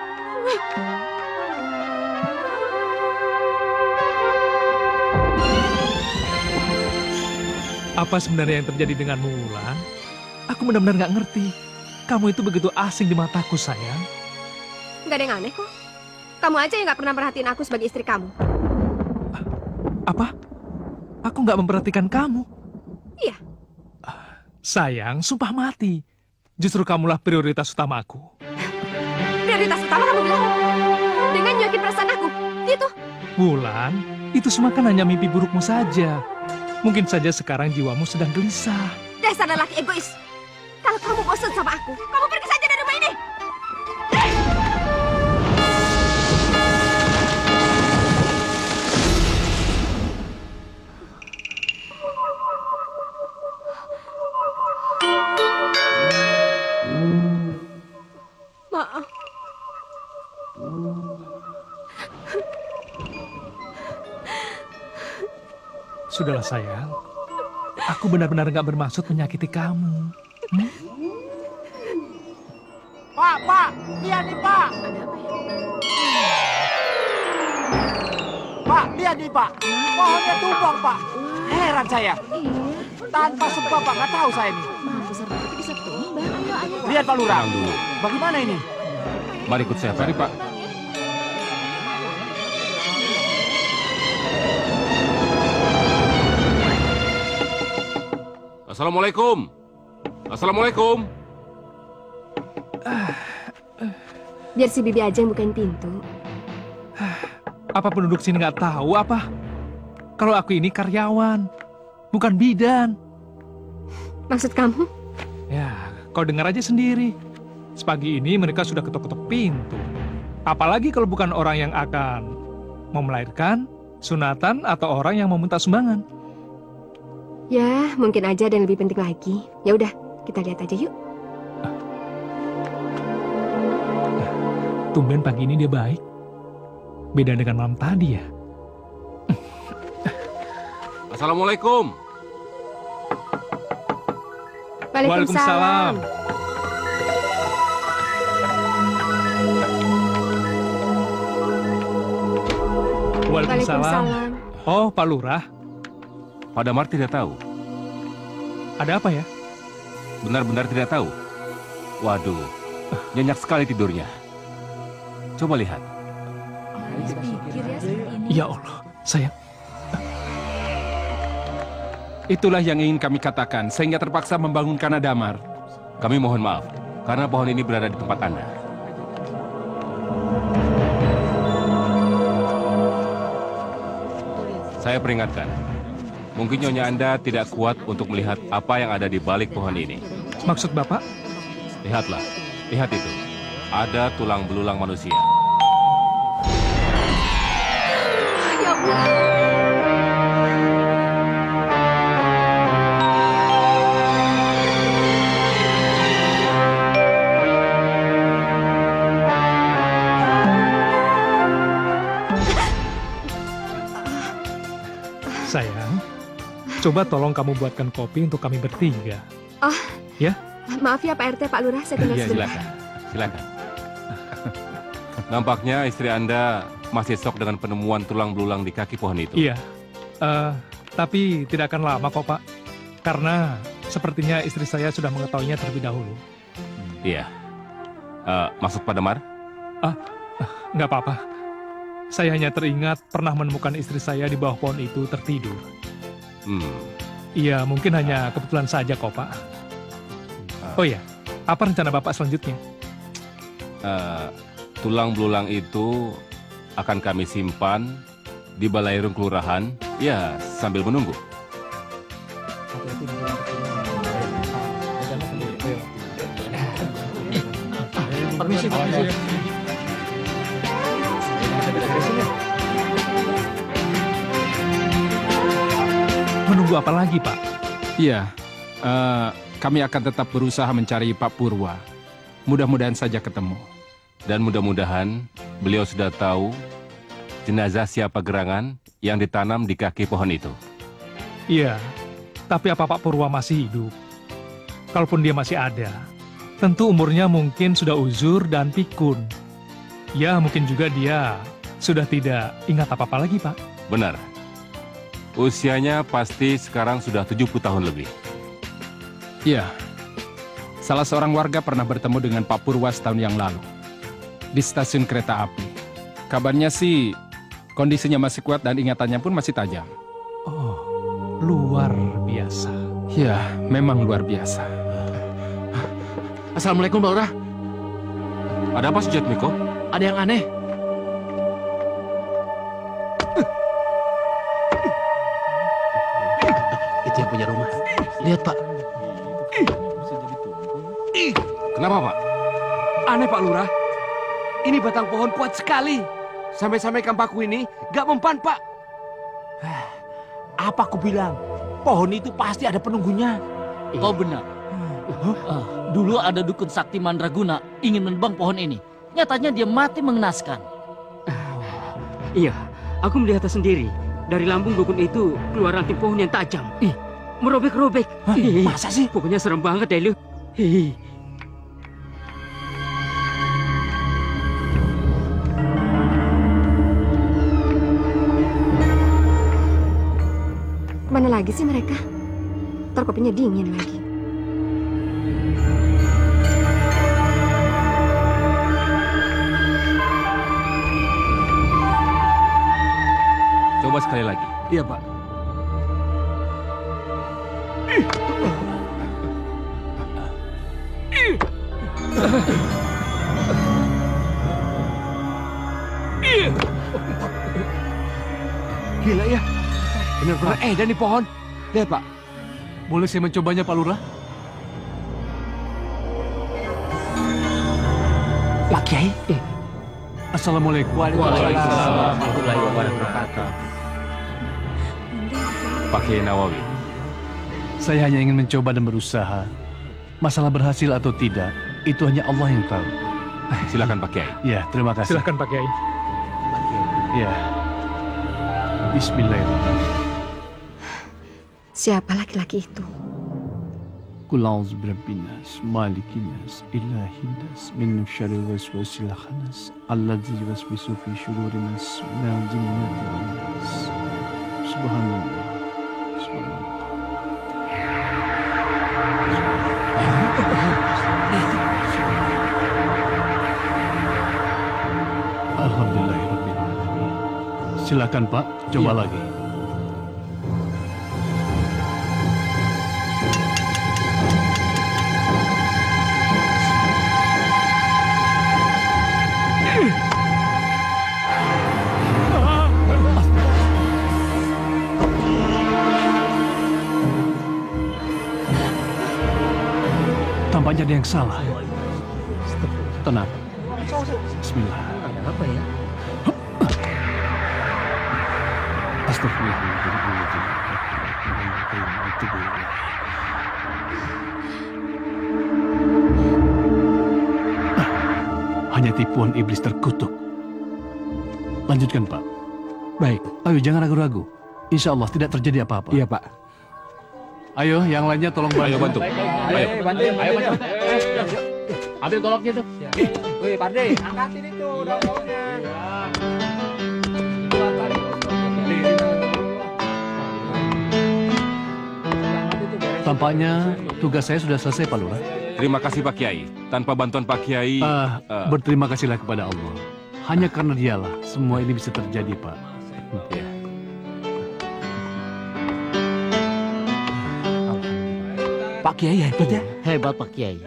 Speaker 8: Apa sebenarnya yang terjadi denganmu, Wulan? Aku benar-benar nggak ngerti. Kamu itu begitu asing di mataku, sayang.
Speaker 6: Nggak ada yang aneh kok. Kamu aja yang nggak pernah perhatiin aku sebagai istri kamu.
Speaker 8: Apa? Aku nggak memperhatikan kamu.
Speaker 6: Iya.
Speaker 8: Sayang, sumpah mati. Justru kamulah prioritas utama aku.
Speaker 6: Prioritas utama kamu bilang dengan nyuakin perasaan aku. Itu.
Speaker 8: Wulan, itu semua kan hanya mimpi burukmu saja. Mungkin saja sekarang jiwamu sedang gelisah.
Speaker 6: Dasar lelaki egois. Kalau kamu bosan sama aku, kamu pergi saja dari rumah ini. Maaf.
Speaker 8: Sudahlah sayang, aku benar-benar nggak bermaksud menyakiti kamu.
Speaker 11: Pak, lihat nih Pak. Pak, lihat nih Pak. Pohonnya tumbang Pak. Heran saya. Tanpa sebab Pak, nggak tahu saya nih.
Speaker 4: Besar begitu bisa tumbang. Ayo.
Speaker 11: Lihat Pak Lurah.
Speaker 3: Tenang dulu.
Speaker 11: Bagaimana ini?
Speaker 3: Mari ikut saya, mari Pak. Assalamualaikum. Assalamualaikum.
Speaker 6: Biar si Bibi aja yang bukain pintu.
Speaker 8: Apa penduduk sini nggak tahu apa? Kalau aku ini karyawan, bukan bidan.
Speaker 6: Maksud kamu?
Speaker 8: Ya, kau dengar aja sendiri. Sepagi ini mereka sudah ketok-ketok pintu. Apalagi kalau bukan orang yang akan mau melahirkan, sunatan, atau orang yang mau minta sumbangan.
Speaker 6: Ya, mungkin aja ada yang lebih penting lagi. Ya udah, kita lihat aja yuk.
Speaker 8: Tumben pagi ini dia baik. Beda dengan malam tadi ya.
Speaker 3: Assalamualaikum.
Speaker 8: Waalaikumsalam. Waalaikumsalam. Oh, Pak Lurah.
Speaker 3: Pak Damar tidak tahu.
Speaker 8: Ada apa ya?
Speaker 3: Benar-benar tidak tahu. Waduh, nyenyak sekali tidurnya. Coba lihat.
Speaker 8: Ya Allah, sayang.
Speaker 9: Itulah yang ingin kami katakan, sehingga terpaksa membangunkan Damar.
Speaker 3: Kami mohon maaf, karena pohon ini berada di tempat Anda. Saya peringatkan, mungkin nyonya Anda tidak kuat untuk melihat apa yang ada di balik pohon ini.
Speaker 8: Maksud Bapak?
Speaker 3: Lihatlah, lihat itu. Ada tulang belulang manusia.
Speaker 6: Ya Allah.
Speaker 8: Sayang, coba tolong kamu buatkan kopi untuk kami bertiga.
Speaker 6: Oh,
Speaker 8: ya?
Speaker 6: Maaf ya Pak RT, Pak Lurah, saya tinggal
Speaker 3: Iya,
Speaker 6: sebentar.
Speaker 3: silakan. Nampaknya istri Anda masih shock dengan penemuan tulang belulang di kaki pohon itu.
Speaker 8: Iya, tapi tidak akan lama kok Pak. Karena sepertinya istri saya sudah mengetahuinya terlebih dahulu.
Speaker 3: Iya. Maksud Pak Damar?
Speaker 8: Nggak apa-apa. Saya hanya teringat pernah menemukan istri saya di bawah pohon itu tertidur. Iya, mungkin hanya kebetulan saja kok Pak. Oh iya, apa rencana Bapak selanjutnya?
Speaker 3: Tulang belulang itu akan kami simpan di Balairung Kelurahan, ya sambil menunggu.
Speaker 11: Permisi.
Speaker 8: Menunggu apa lagi, Pak?
Speaker 9: Iya, kami akan tetap berusaha mencari Pak Purwa. Mudah-mudahan saja ketemu.
Speaker 3: Dan mudah-mudahan beliau sudah tahu jenazah siapa gerangan yang ditanam di kaki pohon itu.
Speaker 8: Iya, tapi apa Pak Purwa masih hidup? Kalaupun dia masih ada, tentu umurnya mungkin sudah uzur dan pikun. Ya, mungkin juga dia sudah tidak ingat apa-apa lagi, Pak.
Speaker 3: Benar. Usianya pasti sekarang sudah 70 tahun lebih.
Speaker 9: Iya. Salah seorang warga pernah bertemu dengan Pak Purwa setahun yang lalu di stasiun kereta api. Kabarnya sih kondisinya masih kuat dan ingatannya pun masih tajam.
Speaker 8: Oh, luar biasa.
Speaker 9: Ya, memang luar biasa.
Speaker 11: Assalamualaikum, Pak Lurah.
Speaker 3: Ada apa, Sujatmiko?
Speaker 11: Ada yang aneh. Itu yang punya rumah. Lihat, Pak.
Speaker 3: Kenapa, Pak?
Speaker 11: Aneh, Pak Lurah. Ini batang pohon kuat sekali. Sampai-sampai kampaku ini gak mempan, Pak. Apa aku bilang? Pohon itu pasti ada penunggunya.
Speaker 12: Kau benar. Dulu ada dukun sakti Mandraguna ingin menebang pohon ini. Nyatanya dia mati mengenaskan.
Speaker 13: Iya, aku melihatnya sendiri. Dari lambung dukun itu keluar ranting pohon yang tajam. Merobek-robek.
Speaker 11: Masa sih?
Speaker 13: Pokoknya serem banget deh lu.
Speaker 6: lagi sih mereka? Ntar kopinya dingin lagi.
Speaker 11: Coba sekali lagi.
Speaker 8: Iya, Pak.
Speaker 11: Gila ya. Benar-benar edan di pohon. Lihat, Pak.
Speaker 8: Boleh saya mencobanya, Pak Lurah?
Speaker 11: Pak Kiai.
Speaker 8: Assalamualaikum.
Speaker 11: Waalaikumsalam warahmatullahi wabarakatuh.
Speaker 9: Pak Kiai Nawawi.
Speaker 8: Saya hanya ingin mencoba dan berusaha. Masalah berhasil atau tidak, itu hanya Allah yang tahu.
Speaker 9: Silakan Pak Kiai.
Speaker 8: Ya, terima kasih.
Speaker 14: Silakan Pak Kiai.
Speaker 8: Ya. Bismillahirrahmanirrahim.
Speaker 6: Siapa laki-laki itu?
Speaker 8: Qul a'udzu birabbin nas, malikin nas, ilahin nas, min syarril waswasil khannas, alladzi yuwaswisu fi syudurin nas, minal jinnati wan nas. Subhanallah. Subhanallah. Alhamdulillahirabbil alamin. Silakan Pak, coba lagi. Tampaknya ada yang salah. Tenang. Bismillah.
Speaker 13: Apa ya?
Speaker 8: Astagfirullahaladzim. Hanya tipuan iblis terkutuk. Lanjutkan, Pak.
Speaker 14: Baik.
Speaker 8: Ayo, jangan ragu-ragu. Insya Allah tidak terjadi apa-apa.
Speaker 14: Iya, Pak.
Speaker 8: Ayo, yang lainnya tolong bantu.
Speaker 9: Ayo bantu.
Speaker 11: Ayo bantu. Ambil goloknya tuh. Wih, Parde, angkatin itu daun-daunnya.
Speaker 8: Tampaknya tugas saya sudah selesai, Pak Lurah.
Speaker 9: Terima kasih Pak Kiai. Tanpa bantuan Pak Kiai...
Speaker 8: Berterima kasihlah kepada Allah. Hanya karena dialah semua ini bisa terjadi, Pak.
Speaker 9: Ya.
Speaker 11: Pak Kiai hebat ya?
Speaker 12: Hebat Pak Kiai.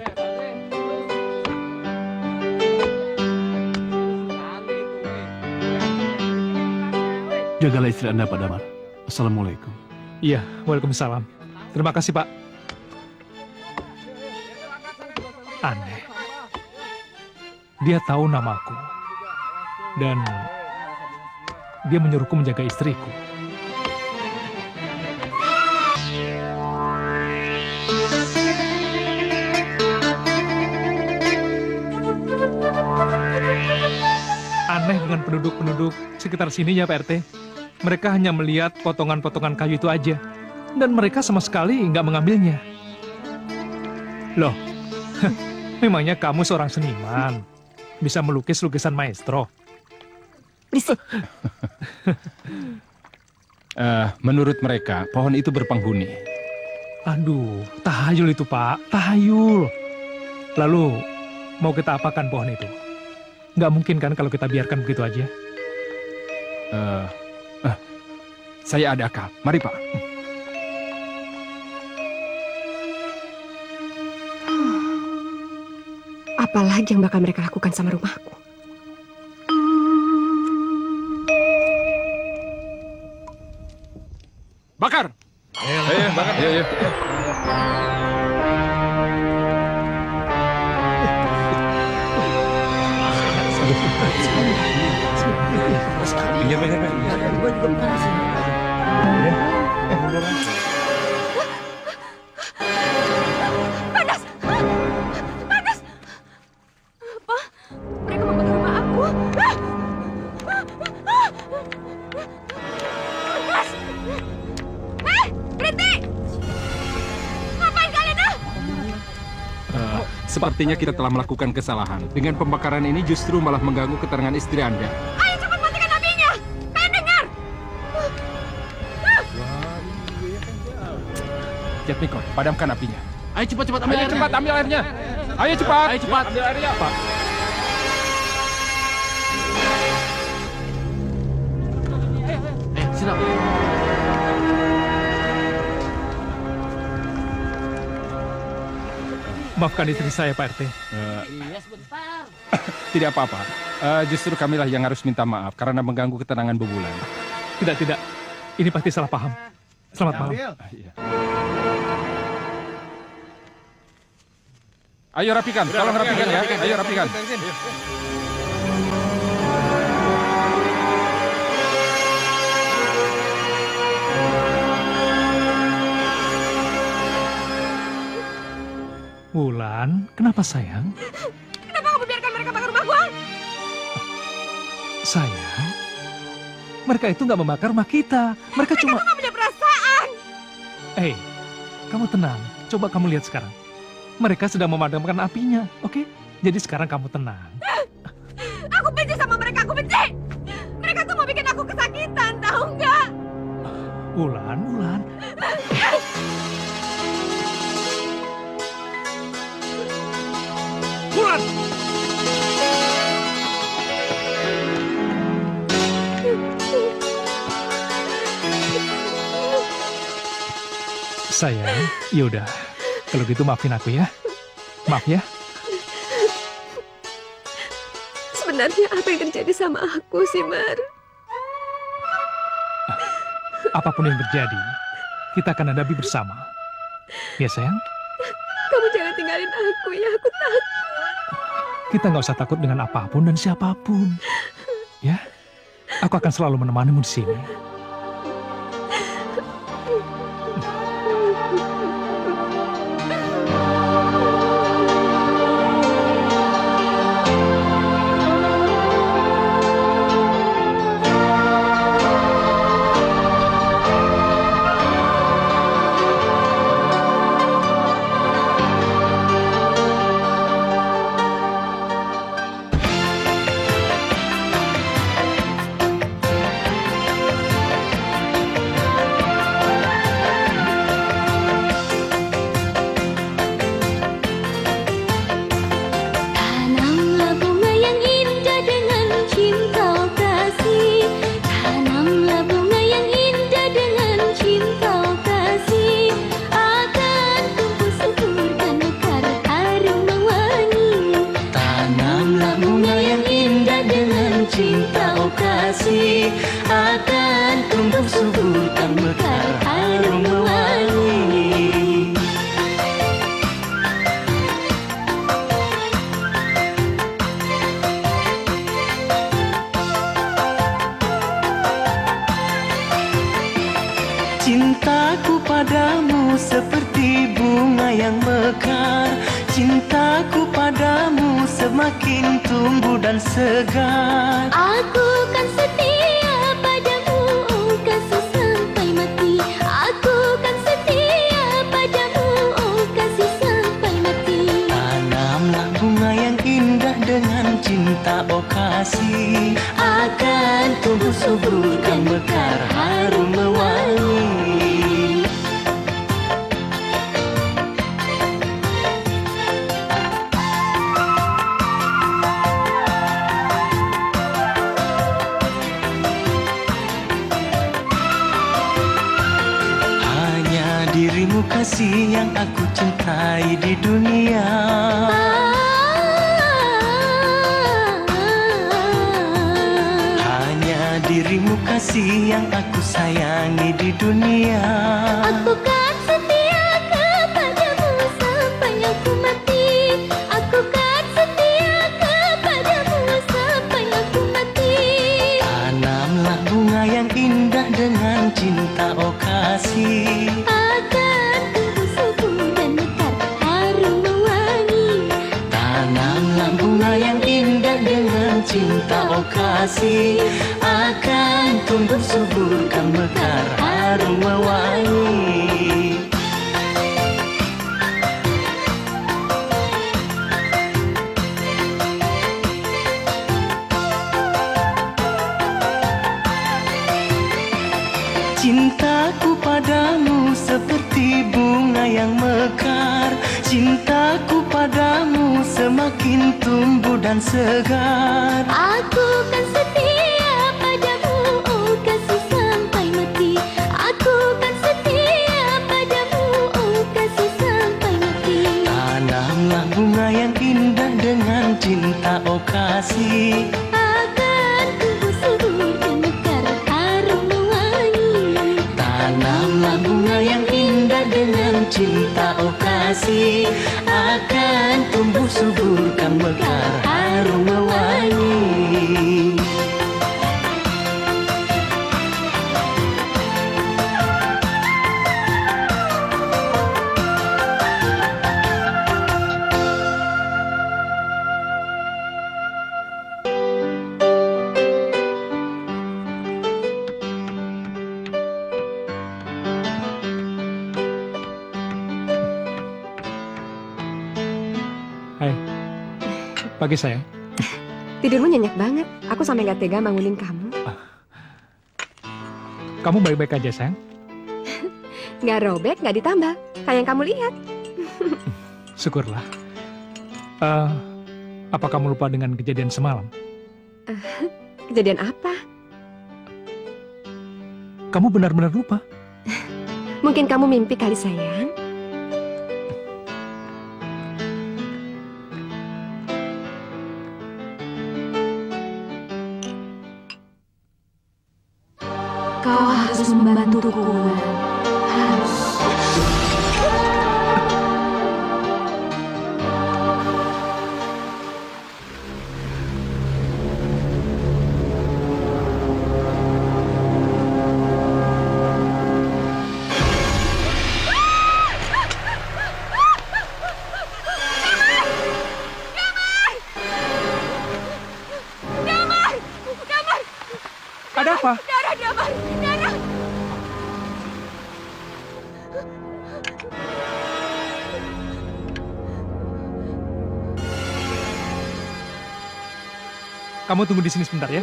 Speaker 8: Jagalah istri Anda, Pak Damar. Assalamualaikum.
Speaker 14: Iya, waalaikumsalam. Terima kasih, Pak. Aneh. Dia tahu namaku. Dan dia menyuruhku menjaga istriku. Aneh dengan penduduk-penduduk sekitar sini ya, Pak RT. Mereka hanya melihat potongan-potongan kayu itu aja. Dan mereka sama sekali nggak mengambilnya. Loh, memangnya kamu seorang seniman? Bisa melukis lukisan maestro?
Speaker 9: Menurut mereka, pohon itu berpenghuni.
Speaker 14: Aduh, tahayul itu, Pak. Tahayul. Lalu, mau kita apakan pohon itu? Nggak mungkin kan kalau kita biarkan begitu aja?
Speaker 9: Saya ada akal. Mari, Pak.
Speaker 6: Apalagi yang bakal mereka lakukan sama rumahku?
Speaker 9: Bakar! Ayo, bakar. Ayo.
Speaker 10: Panas! Panas! Apa? Mereka mau ke rumah aku? Panas! Berhenti! Ngapain kalian?
Speaker 9: Sepertinya kita telah melakukan kesalahan. Dengan pembakaran ini justru malah mengganggu keterangan istri Anda.
Speaker 10: Ayo cepat matikan apinya! Kalian dengar?
Speaker 9: Jatmiko, padamkan apinya.
Speaker 11: Ayo cepat ambil airnya.
Speaker 9: Cepat ambil airnya. Ayo cepat.
Speaker 11: Ayo cepat.
Speaker 9: Ambil airnya.
Speaker 14: Pak.
Speaker 11: Siap.
Speaker 14: Maafkan istri saya, Pak RT.
Speaker 12: Iya, sebentar.
Speaker 9: Tidak apa-apa. Justru kamilah yang harus minta maaf karena mengganggu ketenangan Bu Bulan.
Speaker 14: Tidak. Ini pasti salah paham. Selamat malam.
Speaker 9: Iya. Ayo rapikan, tolong rapikan ya. Ayo rapikan.
Speaker 14: Wulan, kenapa sayang?
Speaker 10: Kenapa kamu biarkan mereka bakar rumah gua?
Speaker 14: Sayang, mereka itu nggak membakar rumah kita. Mereka cuma...
Speaker 10: Kamu nggak punya perasaan.
Speaker 14: Kamu tenang. Coba kamu lihat sekarang. Mereka sedang memadamkan apinya, oke? Jadi sekarang kamu tenang.
Speaker 10: Aku benci sama mereka, aku benci. Mereka tuh mau bikin aku kesakitan, tahu nggak?
Speaker 14: Wulan. Wulan! Sayang, yaudah. Kalau gitu maafin aku ya. Maaf ya.
Speaker 6: Sebenarnya apa yang terjadi sama aku sih, Mar?
Speaker 14: Apapun yang terjadi, kita akan hadapi bersama. Ya sayang?
Speaker 6: Kamu jangan tinggalin aku ya, aku takut.
Speaker 14: Kita nggak usah takut dengan apapun dan siapapun. Ya, aku akan selalu menemanimu di sini.
Speaker 7: akan tumbuh subur dan mekar harum mewangi. Cintaku padamu seperti bunga yang mekar. Cintaku padamu semakin tumbuh dan segar.
Speaker 10: Aku kan setia padamu, oh kasih sampai mati. Aku kan setia padamu, oh kasih sampai mati.
Speaker 7: Tanamlah bunga yang indah dengan cinta, oh kasih. Akan tumbuh subur dan mekar harum mewangi. Dirimu kasih yang aku cintai di dunia. Hanya dirimu kasih yang aku sayangi di dunia.
Speaker 10: Aku kan setia kepadamu sampai aku mati. Aku kan setia kepadamu sampai aku mati.
Speaker 7: Tanamlah bunga yang indah dengan cinta, oh kasih. Cinta, oh kasih, akan tumbuh subur dan mekar harum mewangi. Cintaku padamu seperti bunga yang mekar. Cintaku padamu semakin tumbuh dan segar.
Speaker 10: Aku kan setia padamu, oh kasih sampai mati. Aku kan setia padamu, oh kasih sampai mati.
Speaker 7: Tanamlah bunga yang indah dengan cinta, oh kasih.
Speaker 10: Akan tumbuh subur dan mekar harum mewangi.
Speaker 7: Tanamlah bunga yang indah dengan cinta, oh kasih. Akan tumbuh subur kan mekar harum mewangi.
Speaker 8: Hai, pagi sayang.
Speaker 6: Tidurmu nyenyak banget. Aku sampai gak tega bangunin kamu.
Speaker 8: Kamu baik-baik aja sayang?
Speaker 6: Gak robek, gak ditambah. Kayak yang kamu lihat.
Speaker 8: Syukurlah. Apa kamu lupa dengan kejadian semalam?
Speaker 6: Kejadian apa?
Speaker 8: Kamu benar-benar lupa?
Speaker 6: Mungkin kamu mimpi kali sayang.
Speaker 4: Kau harus membantuku. Harus.
Speaker 8: Ada apa?
Speaker 10: Darah, Damar! Darah!
Speaker 8: Kamu tunggu di sini sebentar ya.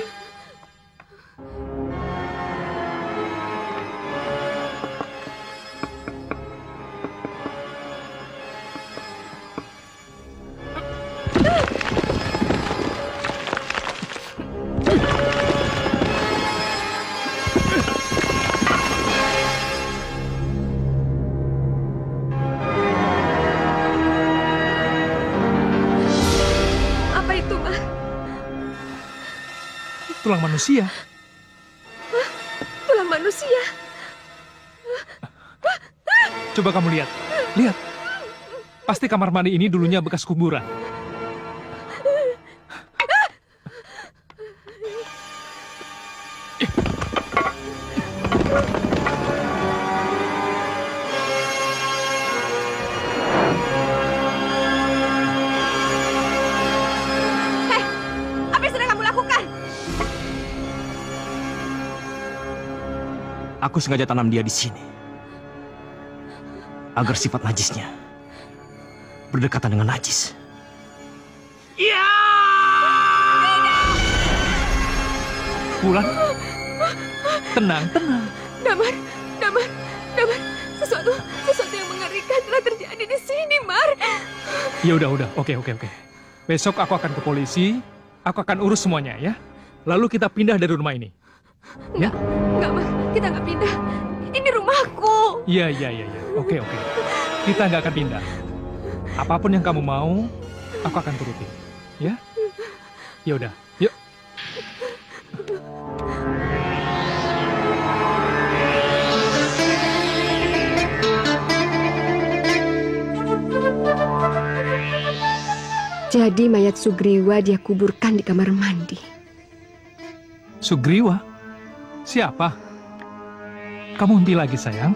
Speaker 8: Tulang manusia.
Speaker 6: Hah? Tulang manusia?
Speaker 8: Coba kamu lihat. Lihat. Pasti kamar mandi ini dulunya bekas kuburan.
Speaker 5: Aku sengaja tanam dia di sini agar sifat najisnya berdekatan dengan najis.
Speaker 10: Iya!
Speaker 8: Wulan, tenang, tenang.
Speaker 6: Damar, sesuatu yang mengerikan telah terjadi di sini, Mar.
Speaker 8: Ya udah, oke. Besok aku akan ke polisi, aku akan urus semuanya ya. Lalu kita pindah dari rumah ini. Ya?
Speaker 6: Enggak, Mar. Kita nggak pindah. Ini rumahku.
Speaker 8: Iya. Oke. Kita nggak akan pindah. Apapun yang kamu mau, aku akan turuti. Ya? Ya udah, yuk.
Speaker 6: Jadi mayat Sugriwa dia kuburkan di kamar mandi.
Speaker 8: Sugriwa? Siapa? Kamu mimpi lagi, sayang?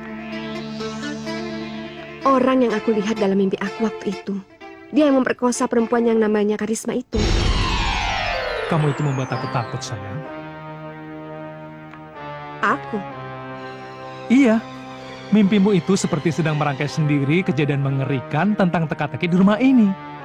Speaker 6: Orang yang aku lihat dalam mimpi aku waktu itu. Dia yang memperkosa perempuan yang namanya Karisma itu.
Speaker 8: Kamu itu membuat aku takut, sayang.
Speaker 6: Aku?
Speaker 8: Iya. Mimpimu itu seperti sedang merangkai sendiri kejadian mengerikan tentang teka-teki di rumah ini.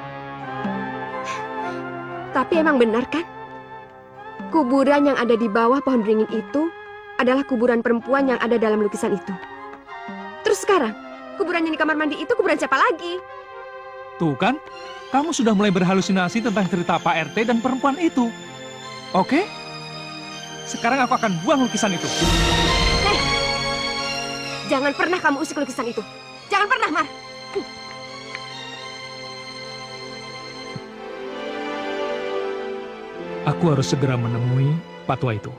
Speaker 6: Tapi emang benar kan? Kuburan yang ada di bawah pohon beringin itu adalah kuburan perempuan yang ada dalam lukisan itu. Terus sekarang, kuburannya di kamar mandi itu kuburan siapa lagi?
Speaker 14: Tuh kan, kamu sudah mulai berhalusinasi tentang cerita Pak RT dan perempuan itu. Oke? Sekarang aku akan buang lukisan itu.
Speaker 6: Hei, jangan pernah kamu usik lukisan itu. Jangan pernah, Mar.
Speaker 14: Aku harus segera menemui Pak Tua itu.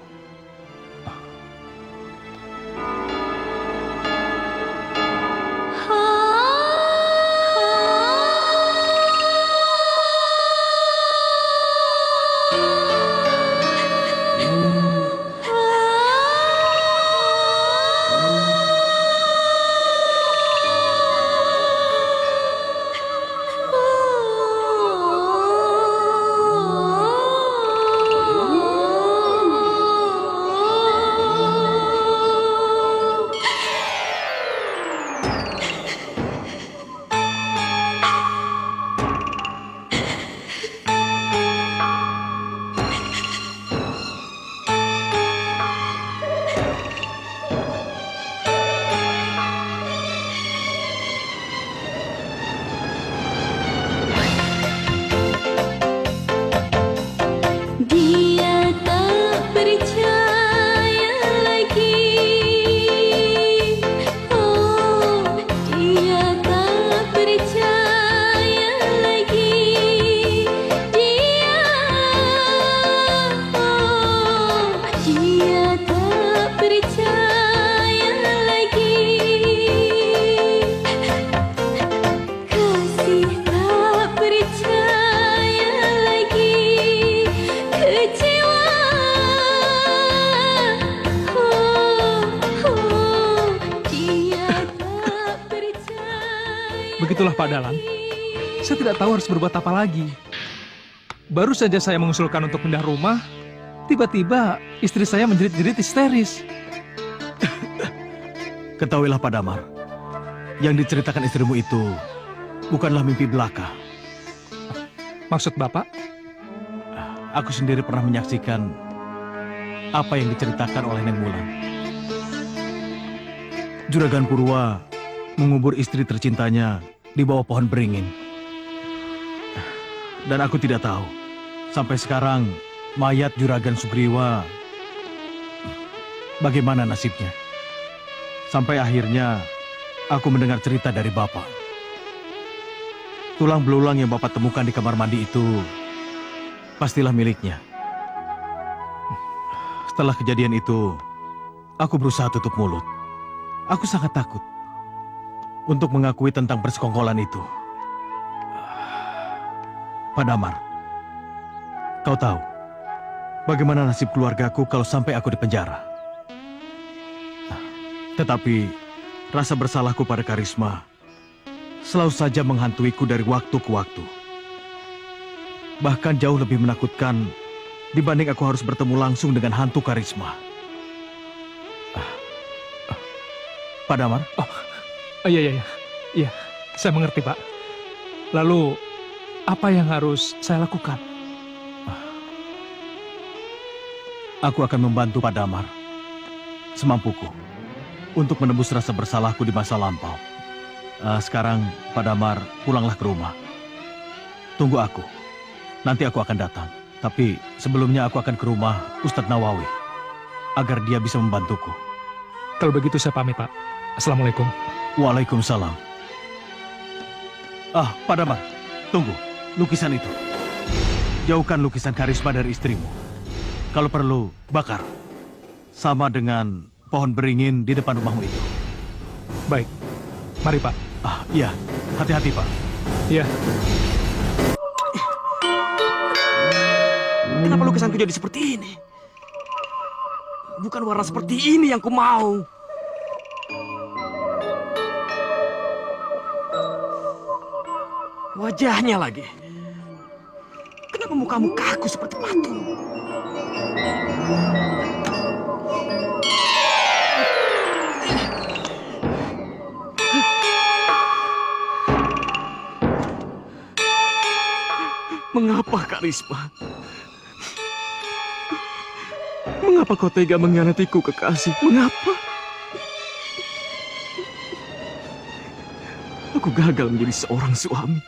Speaker 14: Begitulah Pak Dalan. Saya tidak tahu harus berbuat apa lagi. Baru saja saya mengusulkan untuk pindah rumah, tiba-tiba istri saya menjerit-jerit histeris.
Speaker 5: Ketahuilah Pak Damar, yang diceritakan istrimu itu bukanlah mimpi belaka.
Speaker 14: Maksud Bapak?
Speaker 5: Aku sendiri pernah menyaksikan apa yang diceritakan oleh Neng Mulan. Juragan Purwa mengubur istri tercintanya di bawah pohon beringin. Dan aku tidak tahu, sampai sekarang mayat Juragan Sugriwa bagaimana nasibnya. Sampai akhirnya aku mendengar cerita dari Bapak. Tulang belulang yang Bapak temukan di kamar mandi itu pastilah miliknya. Setelah kejadian itu, aku berusaha tutup mulut. Aku sangat takut untuk mengakui tentang persekongkolan itu. Pak Damar, kau tahu bagaimana nasib keluargaku kalau sampai aku di penjara. Tetapi rasa bersalahku pada Karisma selalu saja menghantuiku dari waktu ke waktu. Bahkan jauh lebih menakutkan dibanding aku harus bertemu langsung dengan hantu Karisma. Pak Damar?
Speaker 14: Oh, iya, saya mengerti Pak. Lalu, apa yang harus saya lakukan?
Speaker 5: Aku akan membantu Pak Damar semampuku untuk menembus rasa bersalahku di masa lampau. Sekarang Pak Damar pulanglah ke rumah. Tunggu aku, nanti aku akan datang. Tapi sebelumnya aku akan ke rumah Ustadz Nawawi agar dia bisa membantuku.
Speaker 14: Kalau begitu saya pamit Pak. Assalamualaikum.
Speaker 5: Waalaikumsalam. Pak Damar, tunggu. Lukisan itu. Jauhkan lukisan Karisma dari istrimu. Kalau perlu, bakar. Sama dengan pohon beringin di depan rumahmu itu.
Speaker 14: Baik. Mari Pak.
Speaker 5: Iya. Hati-hati Pak.
Speaker 14: Iya.
Speaker 5: Kenapa lukisanku jadi seperti ini? Bukan warna seperti ini yang ku mau. Wajahnya lagi. Kenapa mukamu kaku seperti patung? Mengapa Karisma? Mengapa kau tega mengkhianatiku, kekasih? Mengapa? Aku gagal menjadi seorang suami.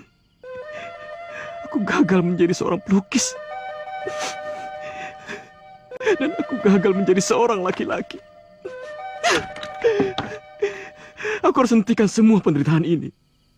Speaker 5: Aku gagal menjadi seorang pelukis. Dan aku gagal menjadi seorang laki-laki. Aku harus hentikan semua penderitaan ini.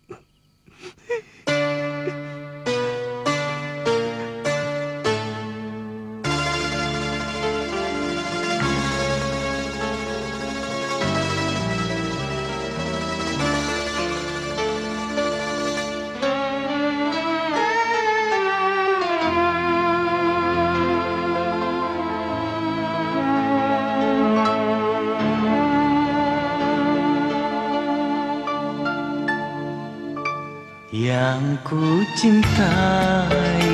Speaker 7: Yang ku cintai,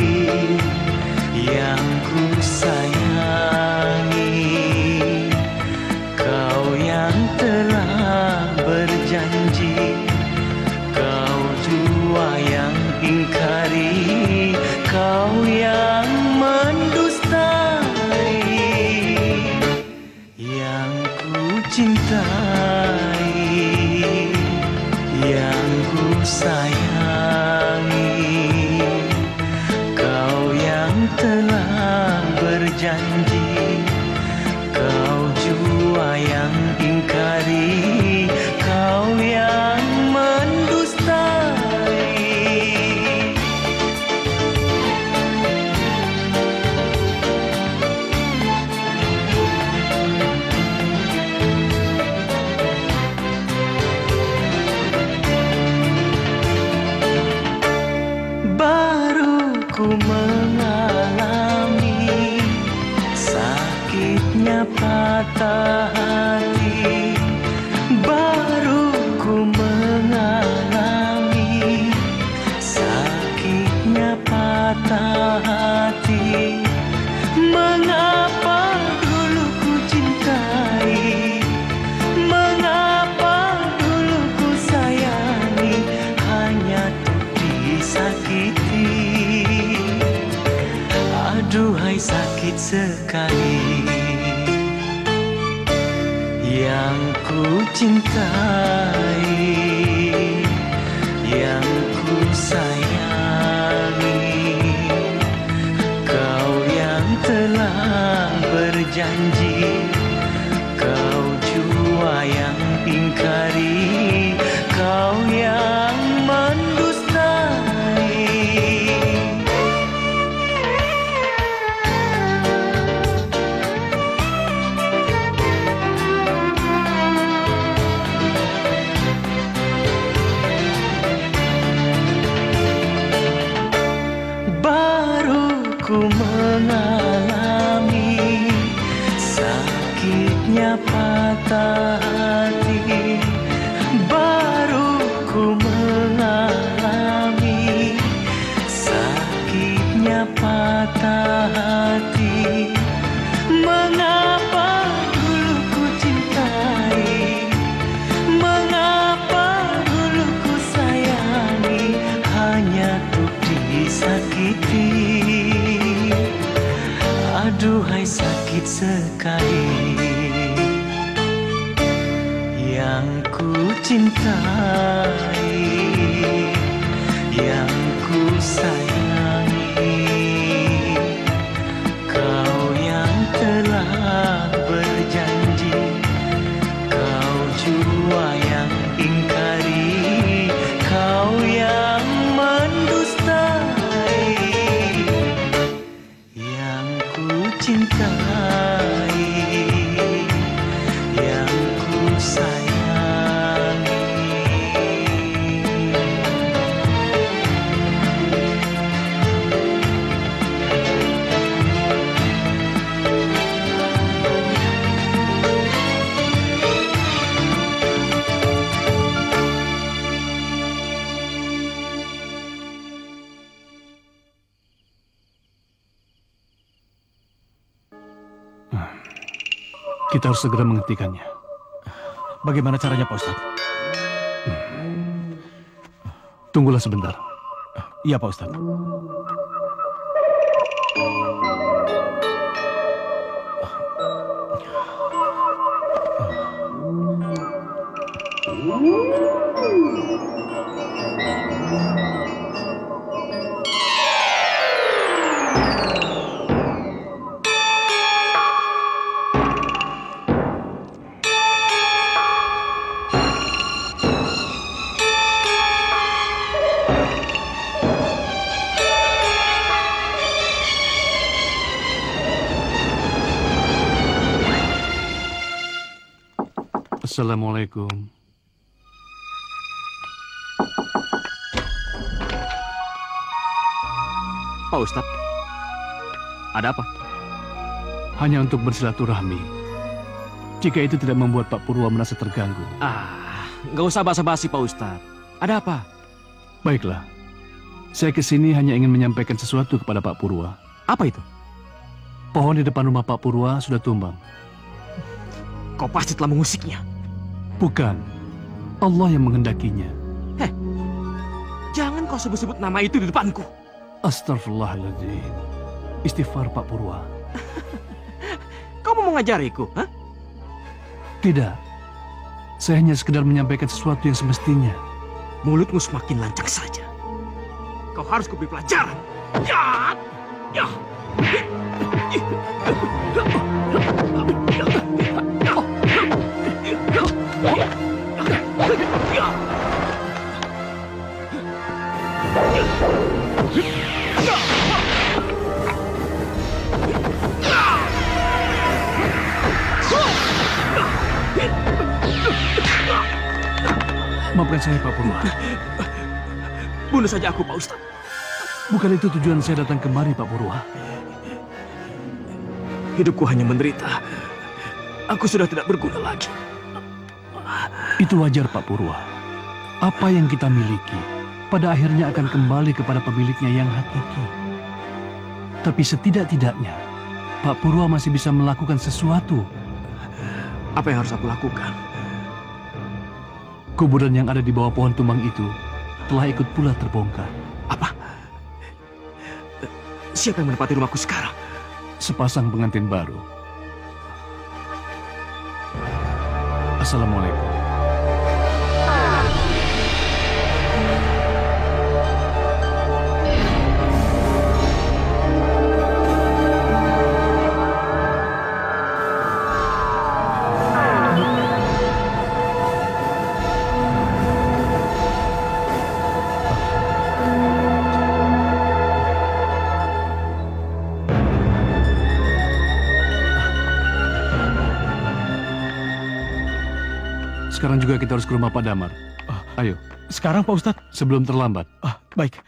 Speaker 7: yang ku sayangi, kau yang telah berjanji, kau jua yang ingkari, kau yang mendustai. Yang ku cintai, yang ku sayangi, kau yang telah berjanji, kau jua yang ingkari, kau yang mendustai. Ku mengalami sakitnya patah hati. Baru ku mengalami sakitnya patah hati. Mengapa dulu ku cintai, mengapa dulu ku sayangi, hanya untuk disakiti. Aduhai sakit sekali. Yang ku cintai, yang ku sayangi, kau yang telah berjanji, kau jua yang ingkari, kau yang mendustai. Ku mengalami sakitnya patah hati. Baru ku mengalami sakitnya patah hati. Mengapa dulu ku cintai, mengapa dulu ku sayangi, hanya untuk disakiti. Aduhai sakit sekali. Yang ku cintai, yang ku sayangi, kau yang telah berjanji, kau jua yang ingkari, kau yang mendustai. Cintai, yang ku sayangi.
Speaker 15: Kita harus segera menghentikannya. Bagaimana caranya, Pak Ustadz? Tunggulah sebentar. Iya, Pak Ustadz. Assalamualaikum.
Speaker 5: Pak Ustadz, ada apa?
Speaker 15: Hanya untuk bersilaturahmi. Jika itu tidak membuat Pak Purwa merasa terganggu.
Speaker 5: Nggak usah basa-basi Pak Ustadz. Ada apa?
Speaker 15: Baiklah. Saya kesini hanya ingin menyampaikan sesuatu kepada Pak Purwa.
Speaker 5: Apa itu?
Speaker 15: Pohon di depan rumah Pak Purwa sudah tumbang.
Speaker 5: Kau pasti telah mengusiknya.
Speaker 15: Bukan. Allah yang menghendakinya.
Speaker 5: Jangan kau sebut-sebut nama itu di depanku.
Speaker 15: Astagfirullahaladzim. Istighfar Pak Purwa.
Speaker 5: Kau mau mengajariku? Hah?
Speaker 15: Tidak. Saya hanya sekedar menyampaikan sesuatu yang semestinya.
Speaker 5: Mulutmu semakin lancang saja. Kau harus kuberi pelajaran. Ya! Ya!
Speaker 15: Maafkan saya Pak Purwa.
Speaker 5: Bunuh saja aku Pak Ustadz.
Speaker 15: Bukan itu tujuan saya datang kemari Pak Purwa.
Speaker 5: Hidupku hanya menderita. Aku sudah tidak berguna lagi.
Speaker 15: Itu wajar Pak Purwa. Apa yang kita miliki pada akhirnya akan kembali kepada pemiliknya yang hakiki. Tapi setidak-tidaknya Pak Purwa masih bisa melakukan sesuatu.
Speaker 5: Apa yang harus aku lakukan?
Speaker 15: Kuburan yang ada di bawah pohon tumbang itu telah ikut pula terbongkar.
Speaker 5: Apa? Siapa yang menempati rumahku sekarang?
Speaker 15: Sepasang pengantin baru. Assalamualaikum. Sekarang juga kita harus ke rumah Pak Damar. Ayo.
Speaker 14: Sekarang Pak Ustadz?
Speaker 15: Sebelum terlambat.
Speaker 14: Baik.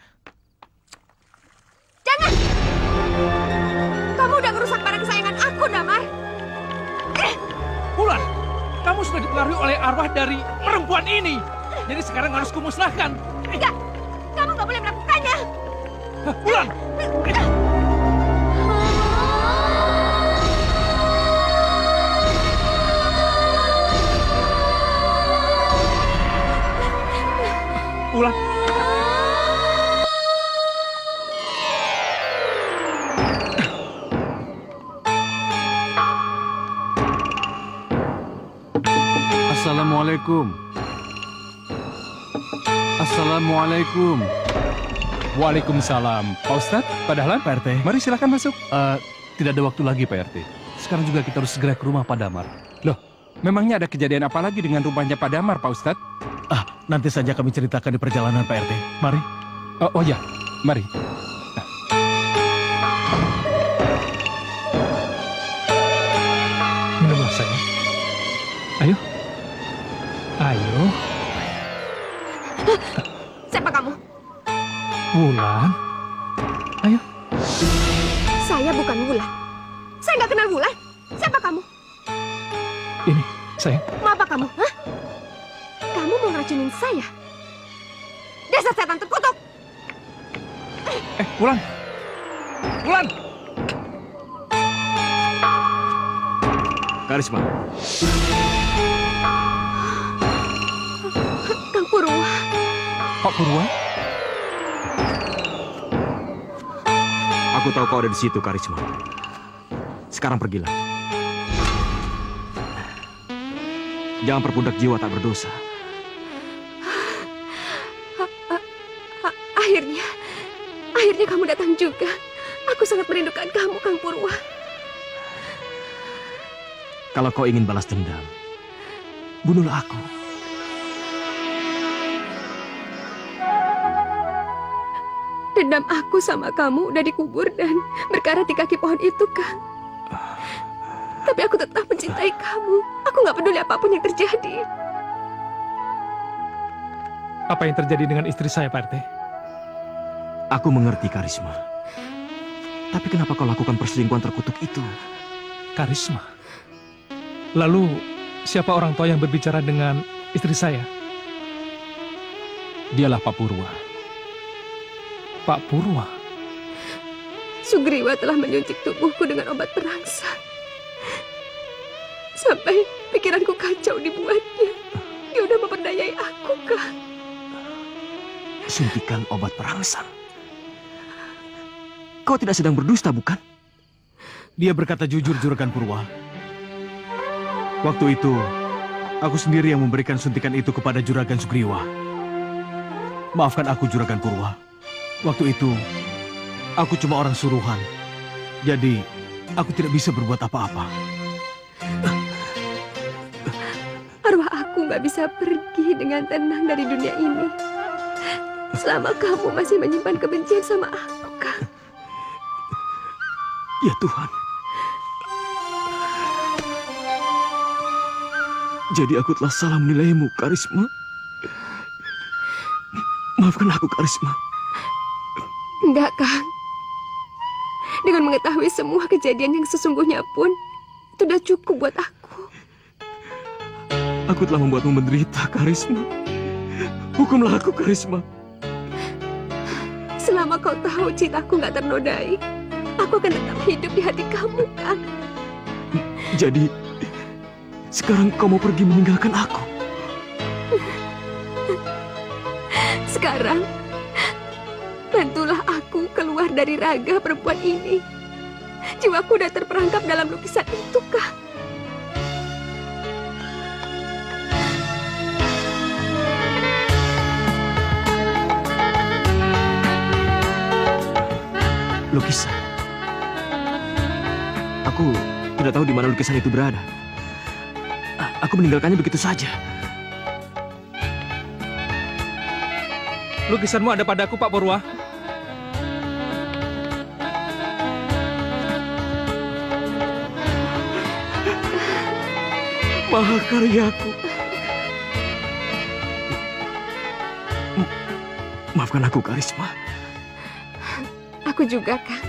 Speaker 6: Jangan! Kamu udah ngerusak barang kesayangan aku, Damar.
Speaker 14: Bulan, kamu sudah dipengaruhi oleh arwah dari perempuan ini. Jadi sekarang harus kumusnahkan.
Speaker 6: Enggak, kamu nggak boleh melakukannya.
Speaker 14: Bulan! Ulan.
Speaker 15: Assalamualaikum. Assalamualaikum.
Speaker 9: Waalaikumsalam. Pak Ustadz, Pak Dahlan,
Speaker 15: Pak RT.
Speaker 9: Mari silakan masuk.
Speaker 15: Tidak ada waktu lagi Pak RT. Sekarang juga kita harus segera ke rumah Pak Damar.
Speaker 9: Loh, memangnya ada kejadian apa lagi dengan rumahnya Pak Damar, Pak Ustadz?
Speaker 15: Nanti saja kami ceritakan di perjalanan Pak RT. Mari.
Speaker 9: Oh ya, mari.
Speaker 14: Minumlah sayang. Ayo. Ayo.
Speaker 6: Siapa kamu?
Speaker 14: Wulan. Ayo.
Speaker 6: Saya bukan Wulan. Saya nggak kenal Wulan. Siapa kamu?
Speaker 14: Ini, sayang.
Speaker 6: Mau apa kamu? Hah? Kamu mau ngeracunin saya? Dasar setan terkutuk!
Speaker 14: Wulan. Wulan.
Speaker 5: Karisma.
Speaker 6: Kang Purwa.
Speaker 9: Pak Purwa?
Speaker 5: Aku tahu kau ada di situ, Karisma. Sekarang pergilah. Jangan perbudak jiwa tak berdosa.
Speaker 6: Akhirnya kamu datang juga. Aku sangat merindukan kamu, Kang Purwa.
Speaker 5: Kalau kau ingin balas dendam, bunuhlah aku.
Speaker 6: Dendam aku sama kamu udah dikubur dan berkarat di kaki pohon itu, Kang. Tapi aku tetap mencintai kamu. Aku nggak peduli apapun yang terjadi.
Speaker 14: Apa yang terjadi dengan istri saya, Pak RT?
Speaker 5: Aku mengerti, Karisma. Tapi kenapa kau lakukan perselingkuhan terkutuk itu?
Speaker 14: Karisma? Lalu, siapa orang tua yang berbicara dengan istri saya?
Speaker 9: Dialah Pak Purwa.
Speaker 14: Pak Purwa?
Speaker 6: Sugriwa telah menyuntik tubuhku dengan obat perangsang. Sampai pikiranku kacau dibuatnya. Dia udah memperdayai aku, Kang.
Speaker 5: Suntikan obat perangsang? Kau tidak sedang berdusta, bukan?
Speaker 15: Dia berkata jujur, Juragan Purwa. Waktu itu, aku sendiri yang memberikan suntikan itu kepada Juragan Sugriwa. Maafkan aku, Juragan Purwa. Waktu itu, aku cuma orang suruhan. Jadi, aku tidak bisa berbuat apa-apa.
Speaker 6: Arwah aku nggak bisa pergi dengan tenang dari dunia ini. Selama kamu masih menyimpan kebencian sama aku, Kang.
Speaker 5: Ya Tuhan. Jadi aku telah salah menilaimu, Karisma. Maafkan aku, Karisma.
Speaker 6: Enggak, Kang. Dengan mengetahui semua kejadian yang sesungguhnya pun, itu udah cukup buat aku.
Speaker 5: Aku telah membuatmu menderita, Karisma. Hukumlah aku, Karisma.
Speaker 6: Selama kau tahu cintaku nggak ternodai, aku akan tetap hidup di hati kamu, Kang.
Speaker 5: Jadi, sekarang kau mau pergi meninggalkan aku?
Speaker 6: Sekarang, bantulah aku keluar dari raga perempuan ini. Jiwaku udah terperangkap dalam lukisan itu, Kang.
Speaker 5: Lukisan? Aku tidak tahu di mana lukisan itu berada. Aku meninggalkannya begitu saja.
Speaker 14: Lukisanmu ada padaku, Pak Purwa.
Speaker 5: Mahakaryaku. Maafkan aku, Karisma.
Speaker 6: Aku juga, Kang.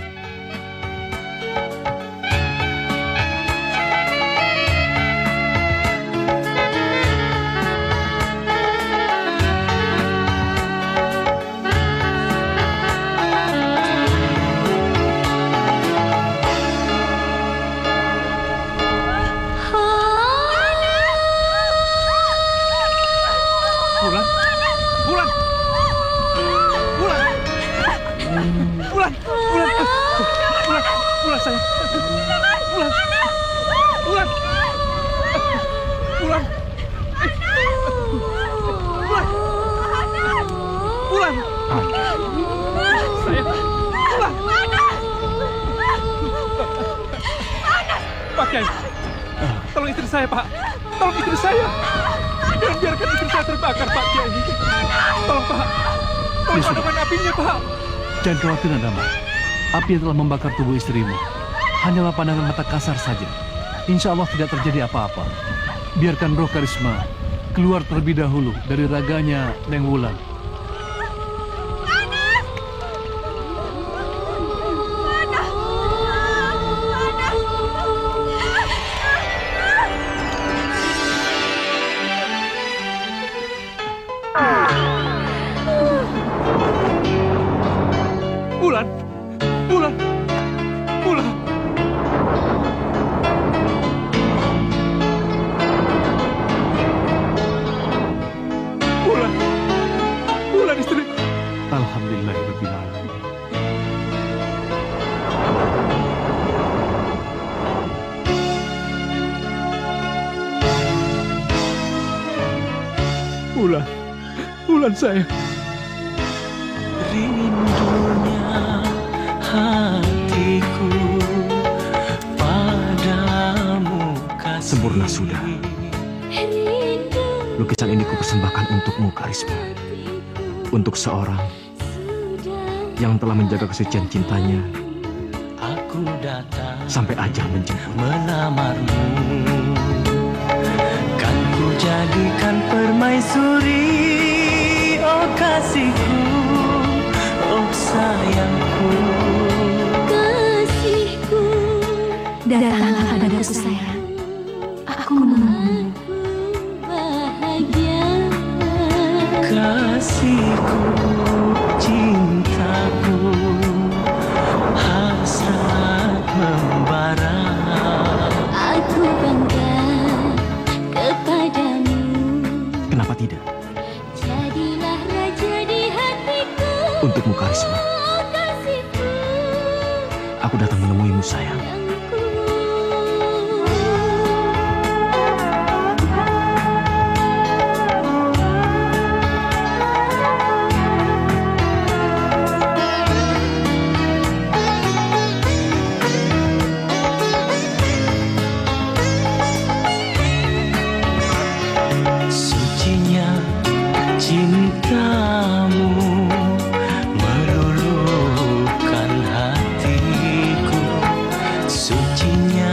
Speaker 14: Pak Kiai, tolong istri saya, Pak. Tolong istri saya. Jangan biarkan istri saya terbakar, Pak Kiai. Tolong, Pak. Tolong padamkan apinya, Pak.
Speaker 15: Jangan khawatir, Nadama. Api yang telah membakar tubuh istrimu hanyalah pandangan mata kasar saja. Insya Allah tidak terjadi apa-apa. Biarkan roh Karisma keluar terlebih dahulu dari raganya Neng Wulan.
Speaker 14: Wulan, Wulan, Wulan. Wulan, Wulan istriku.
Speaker 15: Alhamdulillahirabbil alamin.
Speaker 14: Wulan, Wulan sayang.
Speaker 7: Rindunya hatiku padamu kasih.
Speaker 5: Sempurna sudah. Lukisan ini kupersembahkan untukmu, Karisma. Untuk seorang yang telah menjaga kesucian cintanya
Speaker 7: Aku datang
Speaker 5: sampai ajal menjemput.
Speaker 7: Melamarmu kan ku jadikan permaisuri, oh kasihku, oh sayangku.
Speaker 10: Kasihku,
Speaker 1: Datanglah padaku sayang. Aku menunggu.
Speaker 10: bahagia.
Speaker 7: Kasihku, cintaku, hasrat membara.
Speaker 10: Aku bangga kepadamu.
Speaker 5: Kenapa tidak?
Speaker 10: Jadilah raja di hatiku.
Speaker 5: Untukmu Karisma,
Speaker 10: Oh kasihku,
Speaker 5: aku datang menemuimu sayang.
Speaker 7: Sucinya cintamu meluluhkan hatiku. Sucinya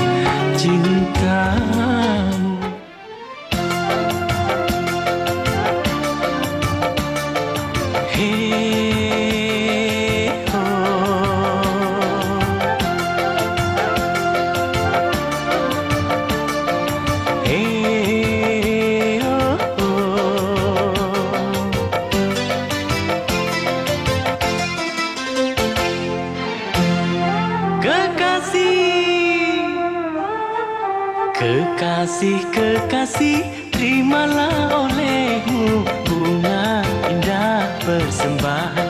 Speaker 7: cintamu. Hey, oh. Hey, oh, oh. Kekasih, kekasih, terimalah olehmu bunga indah persembahan.